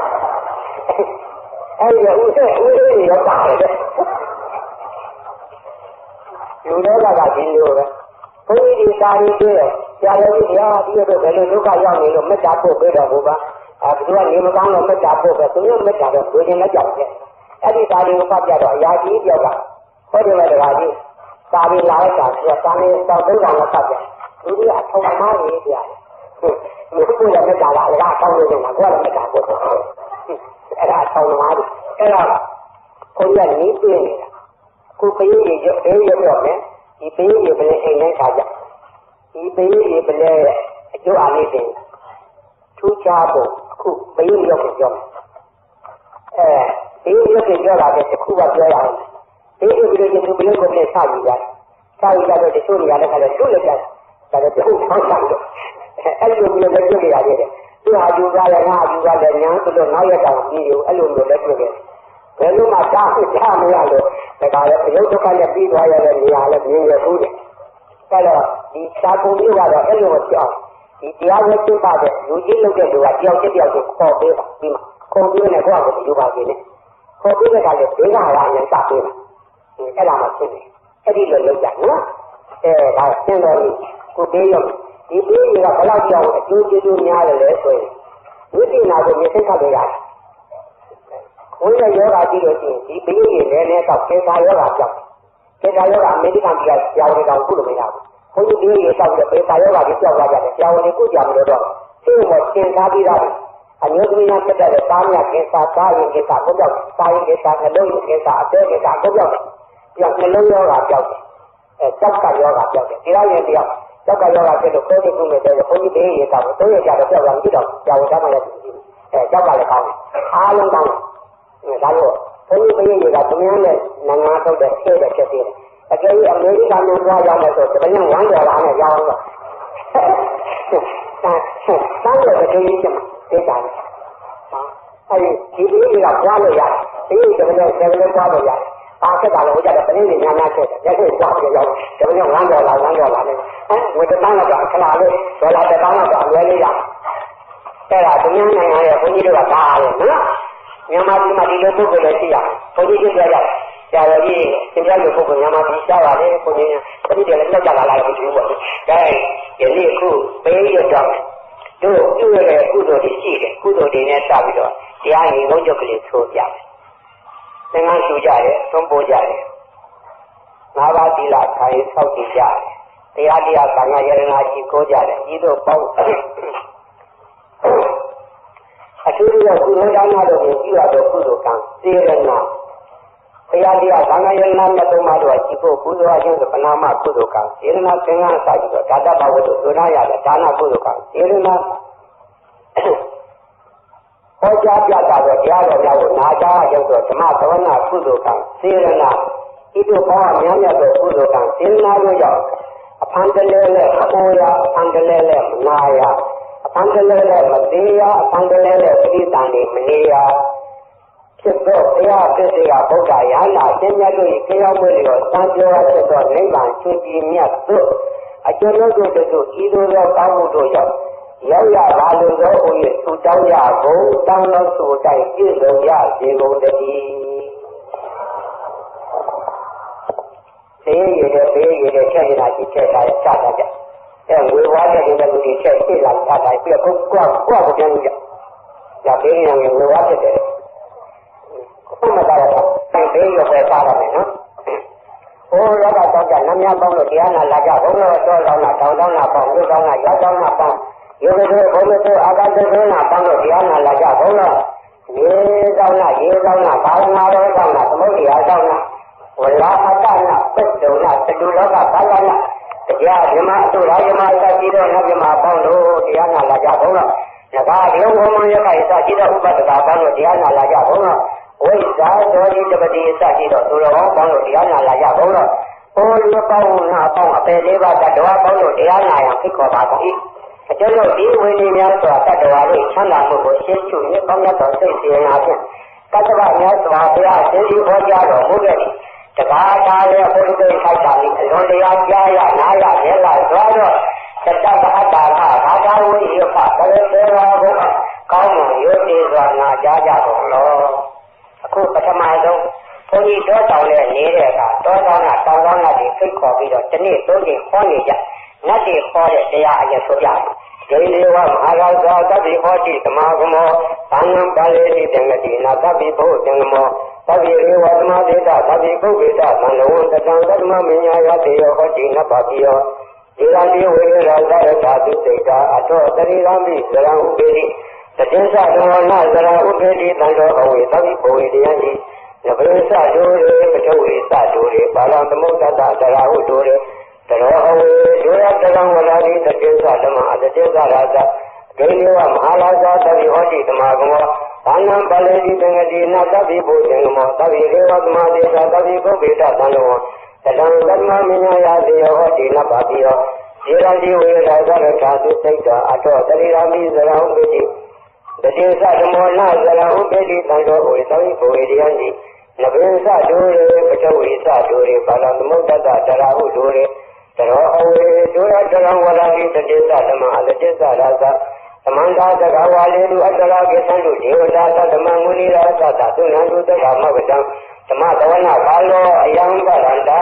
အဲ့ဒီဥစ္စာဥစ္စာတွေရောပါတယ်လူတွေကကဒီလိုပဲဘုန်းကြီးဒီစာရီတွေဆရာတော်ကြီးတရားဒီလိုဘယ်လိုဒုက္ခရောက်နေလို့မေတ္တာပို့ပေးတော်မူပါအဲသူကနေမကောင်းတော့မေတ္တာပို့ပဲသူကမေတ္တာတော့ကိုယ်ချင်းလက်ကြောက်တယ်အဲ့ဒီစာရီကိုဖတ်ပြတော့အရာကြီးပြောက်ကဟောတယ်မဲ့တရားကြီးစာရီလာလိုက်တာသူကစာရီစောက်သုံးကောင်လောက်ဖတ်ပြလူတွေအထုံမားရေးပြတယ်ဟုတ်ဘုရားမေတ္တာလားအရာကောင်းလို့နေတာကိုယ်ကမေတ္တာပို့တယ်အဲ့ဒါအထုံမားတယ်အဲ့ဒါဘုရားနေပြနေတာကိုပေးရရပေးရတော့မယ်ဒီပေးရပလဲအိမ်နဲ့ခါကြဒီပေးရပလဲအကျိုးအားလေးတင်ထူးခြားဖို့အခုပေးရရောက်ပြောမယ်အဲပေးရရောက်ပြောတာတဲ့တစ်ခုကပြောရအောင်ပေးရပလဲဒီပလဲကိုလည်းစယူရတယ်စယူရတော့တချို့နေရာလည်းခါတယ်တွတ်လိုက်တယ်ဒါတော့တစ်ခုထောက်ဆောင်တယ်အဲ့လိုမျိုးလည်းတွေ့ရတယ်သူဟာယူကားလည်းငါယူကားလည်းညာဆိုတော့နောက်ရက်တောင်ပြီးရောအဲ့လိုမျိုးလည်းတွေ့တယ်ဘယ်လိုမှတားချမရလို့ဒါကလည်းအယုဒုက္ခနဲ့ပြီးသွားရတဲ့နေရာလည်းမြင်ရဘူးတဲ့အဲ့တော့ဒီသာကုန်မျိုးကတော့အဲ့လိုမပြောင်းဒီတရားဝဲကျင့်ပါတဲ့လူကြီးလုပ်တဲ့လူကတယောက်တစ်ယောက်ကိုခေါ်ပေးပါပြီးမှခေါ်ပေးနေတော့ကိုယူပါသေးတယ်ခေါ်ပေးတဲ့ကလည်းဒေဂါရနဲ့စပေးတာအဲ့ဒါမှဖြစ်တယ်အဲ့ဒီလိုလုပ်ကြနော်အဲဒါရှင်းတော်ကြီးကိုပေးရုံဒီပေးကြီးကဘယ်လောက်ကြောင်အကျိုးကျေးဇူးများတယ်လဲဆိုရင်ဝိပဿနာကိုမြင်သိခတ်လို့ရတယ်ဝိရယောဂကြည့်လို့ရှိရင်ဒီဘေးကြီးလည်းလည်းတော့ကေသာယောဂကြောက်ကေသာယောဂအမေရိကန်ပြည်ကကြောင်နေတော့ကုလို့မရဘူးဘုန်းကြီးဘေးကြီးတောက်ပြီးကေသာယောဂကြီးကြောက်သွားကြတယ်ကြောင်နေကုကြမလို့တော့သူ့ကိုသင်သားပြီးသားအမျိုးသမီးများတက်တဲ့သားများကေသာသားရင်ကေသာကိုကြောက်သားရင်ကေသာနှလုံးရင်ကေသာအသေးကေသာကိုကြောက်တယ်ပြောင်းနှလုံးယောဂကြောက်တယ်အဲကြောက်ကယောဂကြောက်တယ်တရားရင်တရားကြောက်ကယောဂဖြစ်လို့ကိုယ်ကိုယ်ကိုယ်နဲ့ဘုန်းကြီးဘေးကြီးတောက်တော့ရကြတော့ကြောက်တာကြည့်တော့ကြောင်သားမှလည်းအဲကြောက်ကလည်းကောင်းတယ်အားလုံးကောင်းတယ်ဒါလို့ဘုန်းကြီးပြည်တွေကသူများနဲ့နိုင်ငံထုတ်တဲ့ဆဲတဲ့ချက်တွေအကယ်၍အမေရိကန်နိုင်ငံရောက်မယ်ဆိုတော့ဘယ်နဲ့ဝမ်းတော်လာနဲ့ရောက်တော့တန်းတဲ့တကယ်ကြီးကျတေးတာအဲဒီဒီပြည်တွေကပွားလို့ရတယ်ဒီကဘယ်နဲ့ဘယ်နဲ့ပွားလို့ရတယ်ပါခက်တာလည်းဟိုကြတဲ့ပြည်တွေညာနာချက်ရက်ွက်ပွားကြရောက်တယ်ဘယ်နဲ့ဝမ်းတော်လာဝမ်းတော်လာနဲ့ဟမ်ဝတ္တန်းကတော့ခလာလေးဒေါ်လာတစ်တောင်းတော့အလွယ်လေးရအဲ့ဒါသူများနိုင်ငံရဲ့ဘုန်းကြီးတွေကပါရတယ်နော်မြန်မာပြည်မှာဒီလိုပုဂ္ဂိုလ်လည်းရှိရတယ်။ဘုန်းကြီးကပြောကြတယ်။ဆရာတော်ကြီးသင်ကြားလို့ပုဂ္ဂိုလ်မြန်မာပြည်ရှားပါတယ်ဘုန်းကြီးကတတိယလည်းလောက်ကြလာလာလို့မရှိဘူးပေါ့။ဒါယနေ့အခုပေးရတော့တို့ပြုရတဲ့ကုသိုလ်တွေရှိတယ်။ကုသိုလ်တွေနဲ့စပြီးတော့တရားရင်လုံးချုပ်ကလေးဆိုပြတယ်။သင်္ကန်းရှူကြတယ်၊သုံးပိုးကြတယ်။ငါးပါးသီလခံရဆောက်တည်ကြတယ်။တရားတရားကံရယရနာရှိကိုကြတယ်။ဤသို့ပေါ့အထူးသဖြင့်ကုသိုလ်ဒါနတို့ကိုပြုရတော့ကုသိုလ်ကံစေရနာတရားတရားဘာသာယနာမြတ်သုံးပါးတို့ရှိဖို့ကုသိုလ်အချင်းဆိုပနာမကုသိုလ်ကံစေရနာသင်္ကန်းစပြီးတော့ဒါတဘဝတ္ထုဒုနာရတဲ့ဒါနကုသိုလ်ကံစေရနာဟောကြားပြတာတော့တရားတော်များကိုနာ ngã cha cho tôi chấm áp tôi là khu vực càng xí là ít tôi có nhớ nhớ tôi khu vực càng xí là bây giờ phan chân lên là khôi à phan chân lên là ngài à phan chân lên là mất đi à phan chân lên là đi tàng đi mình à chết rồi thế à thế thì à bố cả nhà là trên nhà tôi cái ông mới được sang cho à chết rồi lấy bàn chung chi miết tôi à cho nó tôi tôi tôi ý tôi lo cao một tôi rồi giáo gia ba lần rồi ôi tôi giáo gia bố đang lo sửa chạy chưa giáo gia chỉ bố để đi thế vậy đấy thế vậy đấy cái gì là chỉ cái là sao đó chứ em người hóa cái gì là cái cái cái là sao đấy bây giờ cũng qua qua một cái gì là cái gì người hóa cái đấy không mà ta là cái cái gì phải sao đó nữa ô đó là trong trận năm năm bao nhiêu tiền là là giờ cũng là cho đâu là đâu đâu là phòng đâu đâu là giá đâu là phòng yêu cái thứ cũng là tôi ác cái thứ là bao nhiêu tiền là là giờ cũng là như đâu là như đâu là bao nhiêu đâu đâu là cái gì ở đâu là wala atana betul lah kedua lah kalau nak dia jemaah tu lah jemaah kita tidak nak jemaah pun dia nak lajar pun lah nak dia orang yang kita tidak ubat apa pun dia nak lajar pun lah oi dah jadi seperti kita tidak tu orang pun dia nak lajar pun lah oh dia pun nak pun apa dia baca doa pun dia nak yang kita baca ini jadi dia ini yang tu ada doa ni sana mu sesuatu ni banyak tu sesuatu yang ada kata bahasa dia sendiri baca doa mungkin Tegak ada pun itu saya cari. Kalau dia jaya, naya, dia lah. Soalnya setiap ada tak ada ui apa. Kalau dia orang kau mau dia soalnya jaya Allah. Aku pertama itu, pun itu tahu le ni le kan. Tahu tahu nak tahu tahu nak di kopi itu. Jadi tu di kopi je. Nanti kopi dia aja sudah. Jadi lewat malam kau tapi kopi semua semua tanam balik di tengah di nak tapi pun tengah tapi lewat malam kita tapi kopi kita malam tentang tentang menyaya dia kopi nak pakai yo. Jalan dia boleh rasa satu tiga atau dari rambi serang ubedi. Setiap orang nak serang ubedi tanda awal tapi boleh dia ni. Lepas satu le, betul satu le. Balang temu tanda serang ubedi. Terus awal dia serang walari setiap sama ada setiap rasa. Kini wah mahalasa tapi hoji temamu. Tanam balik di tengah di nak tapi boleh tengah. Tapi lewat malam kita tapi kopi kita tanda. Sedang dharma menyaya dia hoji nak pakai yo. Jalan dia boleh rasa satu tiga atau dari rambi serang ubedi. Setiap semua nak serang ubedi tanda awal tapi boleh dia ni. Lepas satu le, betul satu le. Balang temu tanda serang ubedi. Terus awal dia serang walari setiap sama ada setiap rasa. Semangka segawal itu adalah kesan tu. Dia rasa teman muni rasa tak tu nanti tu sama betul. Semua tahu nak kalau yang balanda.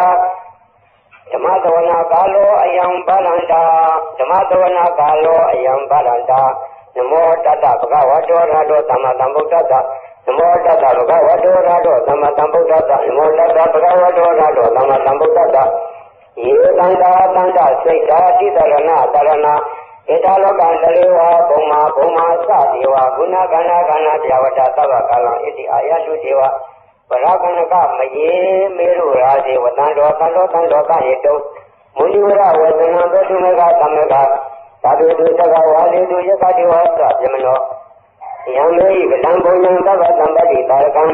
Semua tahu nak kalau yang balanda. Semua tahu nak kalau yang balanda. Namo tata bhagavato rado sama tambu tata. Namo tata bhagavato rado sama tambu tata. Namo tata bhagavato rado sama tambu tata. Ye tanda tanda seita di darana darana. Kita lakukan lewa boma boma sadiwa guna gana gana jawata taba kalang ini ayat tu dewa. Berakan ka maye meru raje watan do tando tando ka itu. Muni wara watan do tumaga tamaga. Tadu tu jaga wali tu jaga dewa ka jamano. Yang mei gedang boyang taba tamba di tarkan.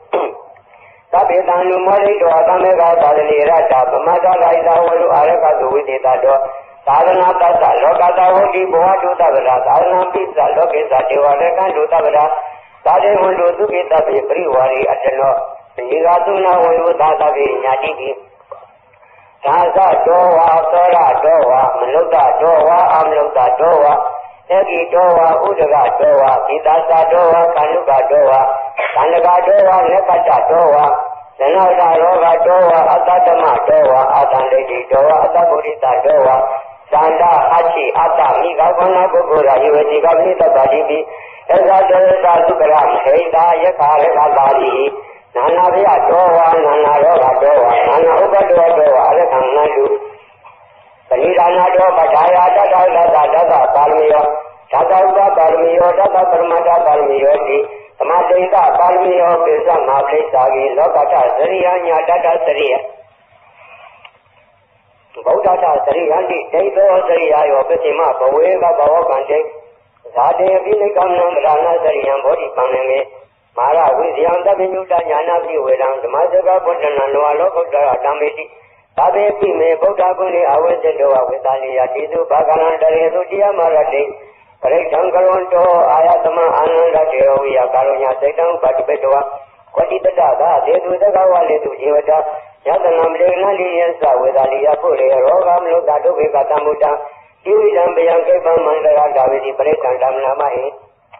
Tapi tanu mari do tamaga tadli raja pemada raja walu araka tu dita do. Sadhana kata lokata hoki buah duta berat. Sadhana bisa lokisa diwalekan duta berat. Sadhe hundu tu kita beri wari adeno. Jika tu nak hundu tata beri nyati di. Rasa doa, sora doa, melukta doa, amlukta doa. Lagi doa, udaga doa, kita sa doa, kanuka doa. Kanuka doa, nekata doa. Senada roga doa, atadama doa, atandegi doa, ataburita doa. Sanda haji ata mika kona kukura yuweti kabnita badibi. Eza eza sukaram heita yakare kabadi. Nana biya doa, nana roga doa, nana upa doa doa, alekang nadu. Penirana doa padaya dada dada dada palmiyo. Dada upa palmiyo, dada permada palmiyo di. Samadita palmiyo bisa mafri sagi. Lokata seriya nya dada seriya. Bauta seriya di. Deito seriya yo pesima bawe ka bawa kante. Zade bini kamna merana seriya bodi paneme. မာရဝိဇယံတပိညုတညာနာပိဝေဒံဓမ္မစကဗုဒ္ဓနာလောလောကုတ္တရတံမေတိသာဘေပိမေဗုဒ္ဓဂုဏေအဝိဇ္ဇတောဝေသလိယတိသုဘာဂလံတရေသုတိယမရတိပရိဋ္ဌံကရွန်တောအာယတမအာနန္ဒတေဝိယကာရုညစိတ်တံပတ္တိပတောဝတိတတသာဒေတုသကဝလေတုဇေဝတယတနံပရိဏလိယသဝေသလိယပုရေရောဂမလုတဒုဗေကတမုတံဣဝိဒံပယံကိပ္ပမန္တရာဒါဝိတိပရိဋ္ဌံဓမ္မနာမဟိ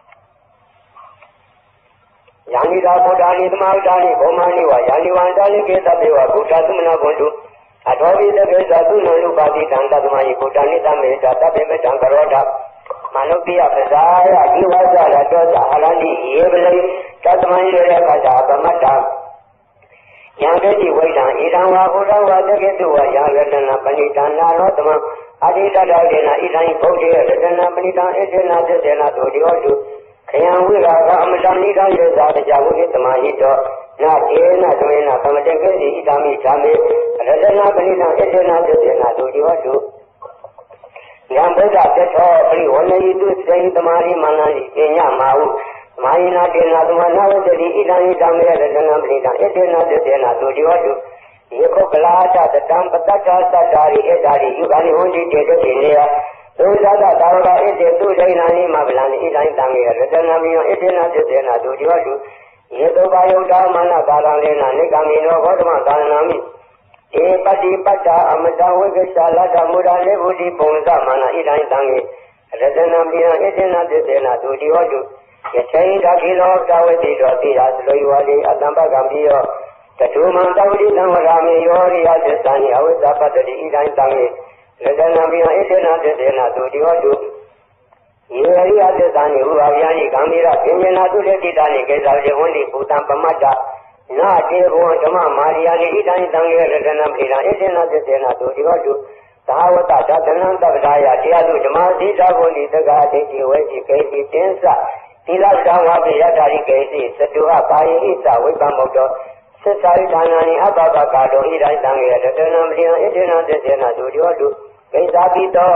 ယာနိတာဗုဒ္ဓာနိသမဝတ္တာနိဘုံမာနိဝယာနိဝန္တာလိကေသတေဝဗုဒ္ဓသမဏဘုံတုအထောဝိသကေသသုနလုပါတိတံတသမယိဗုဒ္ဓနိတမေတသဗ္ဗေမတံကရောဓမနုပိယပဇာယဒီဝါဇရတောသအရန္တိယေပလိတသမယိရေကတာပမတ္တယံတေတိဝိဒံဣဒံဝါဘုရားဝါတကေတုဝါယရတနာပဏိတနာရောသမအတိတတောဒေနဣဒံဘုဒ္ဓေရတနာပဏိတံဣတေနာသစ္စေနာသုတိဟောတုခယံဝိရာကအမတံနိဒံယေဇာတကြဝိသမာဟိတောနာဒေနသမေနသမတေကေတိဣဒံမိဓမ္မေရတနာပဏိတံဣတေနာသစ္စေနာသုတိဟောတုယံဘုဒ္ဓတထောပရိဝဏယိတုစေသမာရိမန္နလိအညမာဟုမာယနာတေနာသမနာဝတ္တိဣဒံဣဒံမေရတနာပဏိတံဣတေနာသစ္စေနာသုတိဟောတုယေခောကလာတတတံပတ္တတာသတ္တာရိဧတာရိယုဂာနိဟွန်တိတေတုတိနေယသုဇာတသာဝကဣတေသူဒိဏာနိမဗလံဣဒံတံမေရတနာမိယောဣတေနာသစ္စေနာသုတိဟောတုယေတောဘာယုဒ္ဓမနကာလံလေနာနိကမိနောဟောဓမကာလနာမိဧပတိပတ္တာအမတဝိကရှာလတ္တမူရာလေဘုတိပုံသမနာဣဒံတံမေရတနာမိယောဣတေနာသစ္စေနာသုတိဟောတုယထေဒခိလောကဝတိတောတိယသလောယဝလိအတ္တပကံပိယောတတုမံတဝတိသံဝရမေယောရိယသစ္စာနိအဝိဇ္ဇပတ္တိဣဒံတံမေရတနာမိယောဣတေနာသစ္စေနာသုတိဟောတုယေရိယသစ္စာနိဥပါဗျာနိကံမိရပင်ညနာသုတေတိတာနိကေဇာဝေဝန္တိဘူတံပမတ္တနာတေဘောဓမ္မမာရိယာနိဣဒံတံယေရတနာပိရဣတေနာသစ္စေနာသုတိဟောတုသာဝတဒသနံတပ္ပဒါယတရားသူဓမ္မသီတာဘုန်ဒီသက္ကာဒိဋ္ဌိဝေတိကေတိတင်းစသီလသံဝါပိယတာရိကေတိသတုဟပါယိဣသဝိပ္ပမုတ်တောသစ္စာရိဌာနာနိအပ္ပပကာတောဣဒံတံယေရတနာပိရဣတေနာသစ္စေနာသုတိဟောတုကိစ္ဆာပိတော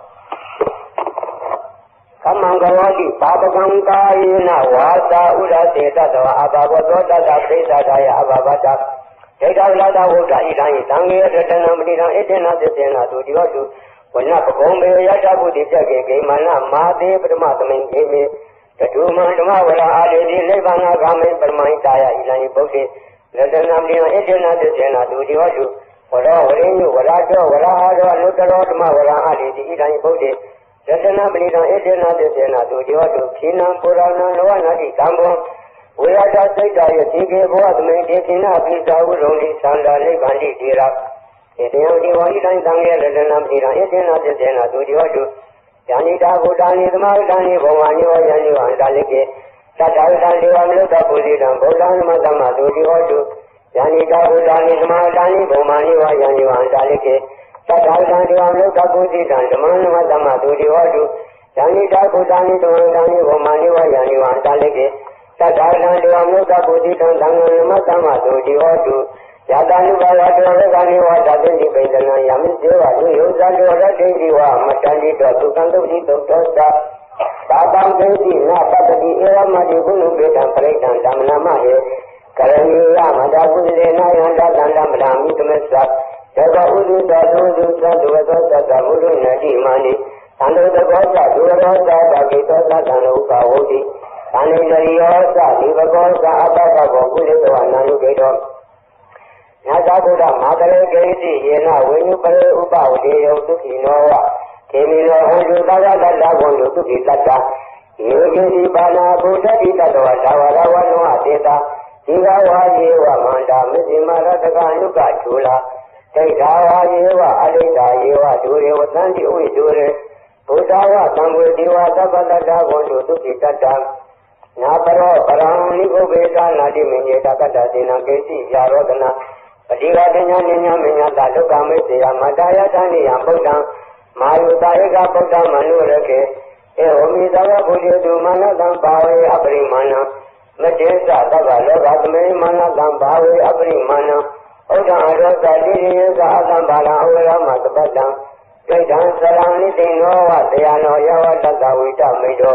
ကမံကဝတိပါပကံကာယေနဝါစာဥရစေတတောအဘဘောသောတတပိသတာယအဘဘတဒိဋ္ဌဝလာတဝုဒ္ဓဣဒံတံယေရတနာပိရဣတေနာသစ္စေနာသုတိဟောတုဝနပကုံဘေယတဗုတိပြကေဂိမနမာသေပရမသမိန်ဂိမေတတုမံဓမ္မဝရအာတိတိနိဗ္ဗာန်ဂာမိပရမိတာယဣလံဘုဒ္ဓေရတနာပိရဣတေနာသစ္စေနာသုတိဟောတုဝရောဝရိညဝရတောဝရဟာရောအနုတ္တရောဓမ္မဝရအာတိတိဣလံဘုဒ္ဓေရတနာပဏိတံဣတေနာသစ္စေနာသုတိဟောတုခိနံပုရဏံလောနာတိတံဘောဝေယတာစိတ်တာယတိကေဘောသမိန်တေခိနာပိသာဝရုံလိသန္တာနိဗ္ဗန္တိတိရာဣတေယံဒီဝဟိတံသံဃေရတနာပဏိတံဣတေနာသစ္စေနာသုတိဟောတုယာနိတာဘုဒ္ဓာနိသမဝတ္တာနိဘဝနိဝယနိဝန္တာလိကေတတ္ထာဝတ္တဒေဝမနုဿပုရိတံဗုဒ္ဓံသမသမသုတိဟောတုယာနိတာဘုဒ္ဓာနိသမဝတ္တာနိဘဝနိဝယနိဝန္တာလိကေတတ္ထာဝတ္တဒေဝမနုဿပုရိတံဓမ္မနမသမသုတိဟောတုယာနိတာဘုဒ္ဓာနိသမဝတ္တာနိဘဝနိဝယနိဝန္တာလိကေတတ္ထာဝတ္တဒေဝမနုဿပုရိတံသံဃနမသမသုတိဟောတုယတာနုဘာဝတောရကနိဝါဒတိတိပိဒနာယမိစေဝနုယောဇာတောရတိတိဝမတန္တိတောဒုက္ခံတုတိတုတောသသာတံသေတိနာပတ္တိဧဝမတိကုဏုပေတံပရိတံဓမ္မနာမဟေကရဏီယမတကုသေနာယံတတန္တမလာမိသမစ္ဆသဗ္ဗဥဒိတသုဒုသတ္တဝသောသတ္တဝုဒ္ဓနတိမာနိသံဃေတကောသဒုရသောသတ္တကေသောသတ္တံဥပဝုတိသန္တိတရိယောသဒီဘကောသအပ္ပကဘောကုလိတောနာနုကေတောနာသဗုဒ္ဓမာတရေကေတိယေနဝိညုပရေဥပဝတိယောသုခိနောဝခေမိနောဟောတုသာဂတတ္တဘုံတုသုခိတတ္တယေကေတိပါဏာဘုဒ္ဓတိတတ္တဝသာဝရဝနောအတေတာဒီဃဝါယေဝမန္တာမဇ္ဈိမရတကယုကချူလာဒိဋ္ဌာဝါယေဝအလိဋ္ဌာယေဝဒုရေဝသံတိဝိဒုရေဘုဒ္ဓဝသံဃေတိဝသဗ္ဗတတ္တဘုံတုသုခိတတ္တနာပရောပရံနိဂုဘေသနာတိမေယတကတ္တသေနကေတိယာရောဒနာပတိဝတညာနိညာမညာတဒုက္ခမေသေယမတယတနိယဗုဒ္ဓံမာယုတာဧကဗုဒ္ဓမနုရကေဧဝမိသဝဗုဒ္ဓေတုမနတံပါဝေအပရိမာဏံမတေသသဗ္ဗလောကသမေမနတံပါဝေအပရိမာဏံဥဒ္ဒံအရောသတိရိယသအသံပါလံအဝရမသပတ္တံဒိဋ္ဌံသရံနိတိနောဝတရားနောယဝတ္တဝိတမိတော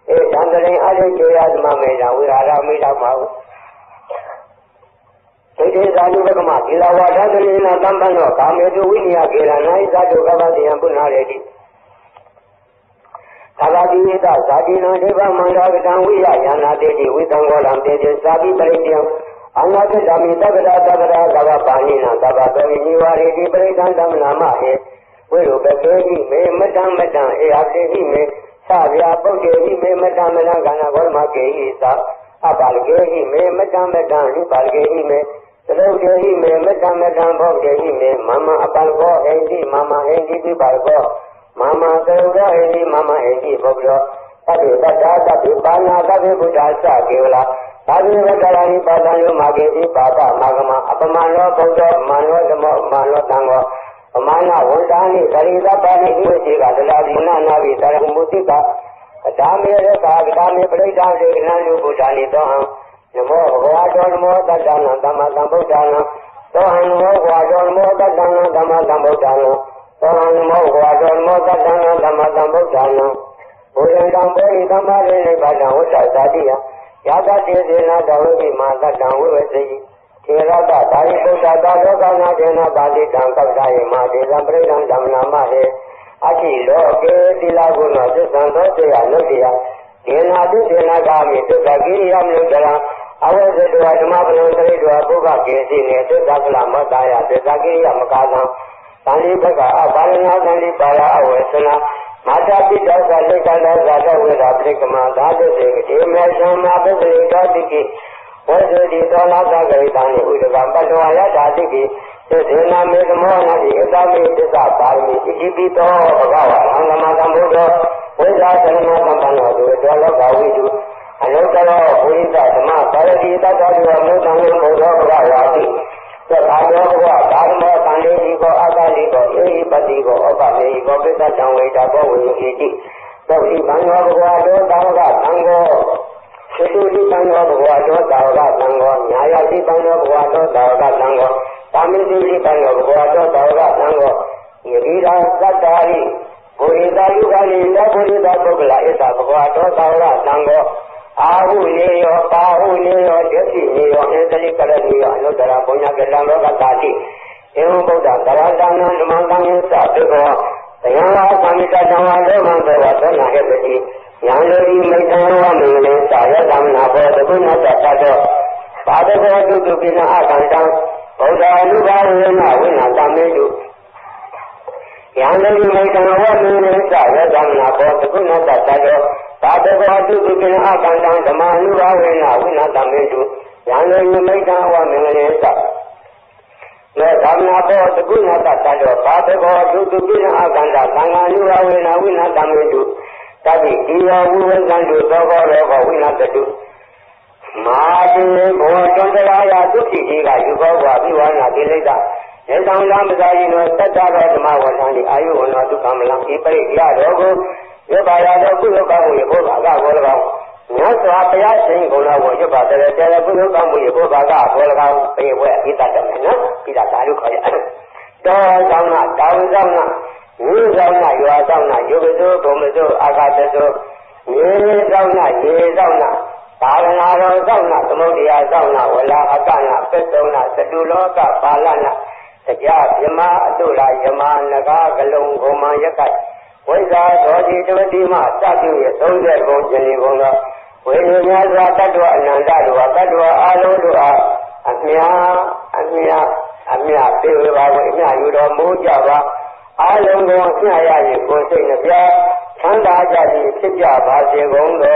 ê đàn cái này ai đấy chơi ra mà mày ra với ra ra mày ra mau thế thế ra đi cái mà chỉ là vào đàn cái này là tâm ban nó cả mấy đứa quý nhà kia là này ra chỗ các bạn thì em cũng nói đi Thaba di ta sadi na deva manda vitang viya yana dedi vitang golam dedi sabi parityam anata dami tabada tabada dava pani na dava togi niwari di paritan dam nama he viru bekehi me madam madam e abdehi me sabya baudehi me madam madam gana golma kehi sa abalgehi me madam madam ni balgehi me salaudehi me madam madam baudehi me mama abalgo hendi mama hendi di balgo Mama Garuda Edi Mama Edi Bogdo Tabi Tata Tabi Bana Tabi Buddha Sakyola Tabi Vatarani Padayu Magedi Papa Magama Apamano Bogdo Mano Damo Mano Tango Mana Vundani Sarita Pani Ivasiga Daladi Nanavi Tarakumutika Dami Reka Dami Prita Nanu Buddhani Toham Namo Vajo Namo Tatana Dhamma Dhambuddhana Toham Namo Vajo Namo Tatana Dhamma Dhambuddhana Tohan mo wadon mo tatana dhamma dhambuddhana Buddhan dhamma dhamma rene bhajan vutta sadiya Yata tesena dhavuti ma tattan vivasai Therata dhari buddha dhadokana tena bhati dhankavdaye ma tesa pridam dhamna ma he Achi loke tila guna sisanto teya nutiya Tena tu tena kami tukka kiriyam nutara Avasadua dhamapanam taridua bhuka kesi ne tukka kalamataya tesa kiriyam kasam Sandi baka abalana sandi para awasana mata pita sali kanda zata wira prikma dhatu sekti mesama pasri dhatiki vasudi tola sagari tani udaka patwaya dhatiki sesena medmona di etami tisa parmi ikipito bhagava angama sambuddho vajra sarma sampano duveto lokavidu anuttara purita dhamma parati tattva mudangam buddha bhagavati Sadhya dharma sandhi ko akali ko ehi pati ko opamei ko pita samveta ko vijiti Sabhi bhangva bhagavato dharga sangho Sudhuti bhangva bhagavato dharga sangho Nyayati bhangva bhagavato dharga sangho Tamidhi bhangva bhagavato dharga sangho Yadira sattari Purita yugani na purita bhagala ita bhagavato dharga sangho Ahu neyo, pahu neyo, desi neyo, entali kala neyo, anudara punya kelam loka tati. Ewa Buddha, taradana namantang insa bhego, tayangwa samita jangwa lomang bhagavata nahepati, yang lori maitangwa mengenesa, yadam napo, deguna sattato, padako dudupina akantang, Buddha anubhavena vina tamedu. Yang lori maitangwa mengenesa, yadam napo, deguna sattato, Padavatu Dukina Akantang Damanu Ravena Vinatamedu Yana Yumaita wa Menganesa No Damnapo Tugunata Tado Padavatu Dukina Akanta Tanganu Ravena Vinatamedu Tabi Kia Uvangandu Togo Rogo Vinatadu Mati Bhotondaraya Dukti Higa Yugowa Vivana Dilita Nesang Lamazayino Tatara Dhamavasani Ayu Unatu Kamalang Ipari Kia Rogo Yabaya do kulo kamu yebo baga bol kamu. Nyaso apa ya sing kono wo yeba tere tere kulo kamu yebo baga bol kamu. Pe we kita temena kita taru kaya. Do sauna tahu sauna. Ni sauna yo sauna yo bedo bomedo agatedo. Ni sauna ye sauna. Parana ro sauna samudiya sauna wala akana petona seduloka palana. Saja yama atula yama naga galung goma yakai. Vajra Dhoji Devati Ma Satu Ye Songze Gong Jani Gong La Vajra Nyasra Tattva Ananda Dua Tattva Alo Dua Amya Amya Amya Dewa Bhava Amya Yudo Moja Bha Alo Gong Nyaya Ye Gong Sei Nabya Chanda Jadi Sipya Bhase Gong Do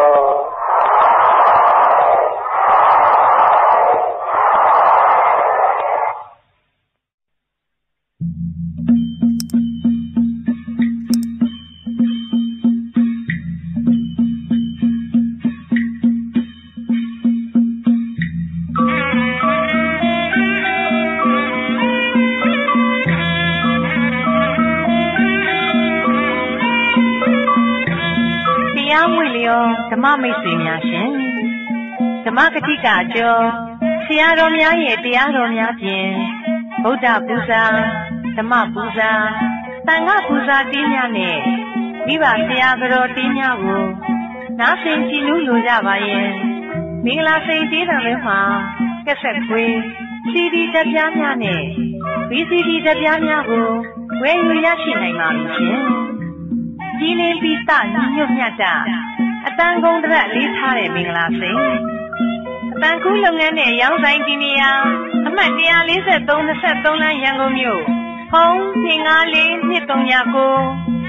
ဓမ္မမိတ်ဆွေများရှင်ဓမ္မကတိကအကျော်ဆရာတော်များရဲ့တရားတော်များဖြင့်ဗုဒ္ဓပူဇာဓမ္မပူဇာသံဃာပူဇာတင်းများနဲ့မိဘဆရာတော်တင်းများကိုနားဆင်ကြည့်လို့လိုကြပါရဲ့မင်္ဂလာစိန်ဒေသတွေမှာကက်ဆက်ခွေး စီဒီ ဓာတ်ပြားများနဲ့ ဗီ စီ ဒီ ဓာတ်ပြားများကိုဝယ်ယူရရှိနိုင်ပါပြီရှင်။ကြီးလင်းပြီးစညီညွတ်မြတ်တာအတန်ကုန်တရက်လေးထားတဲ့မင်္ဂလာစိန်အတန်ကူးလုပ်ငန်းနဲ့ရောင်းဆိုင်ဒီနေရာအမှတ်one forty-three 23လမ်းရန်ကုန်မြို့ဖုန်း two five four two three nine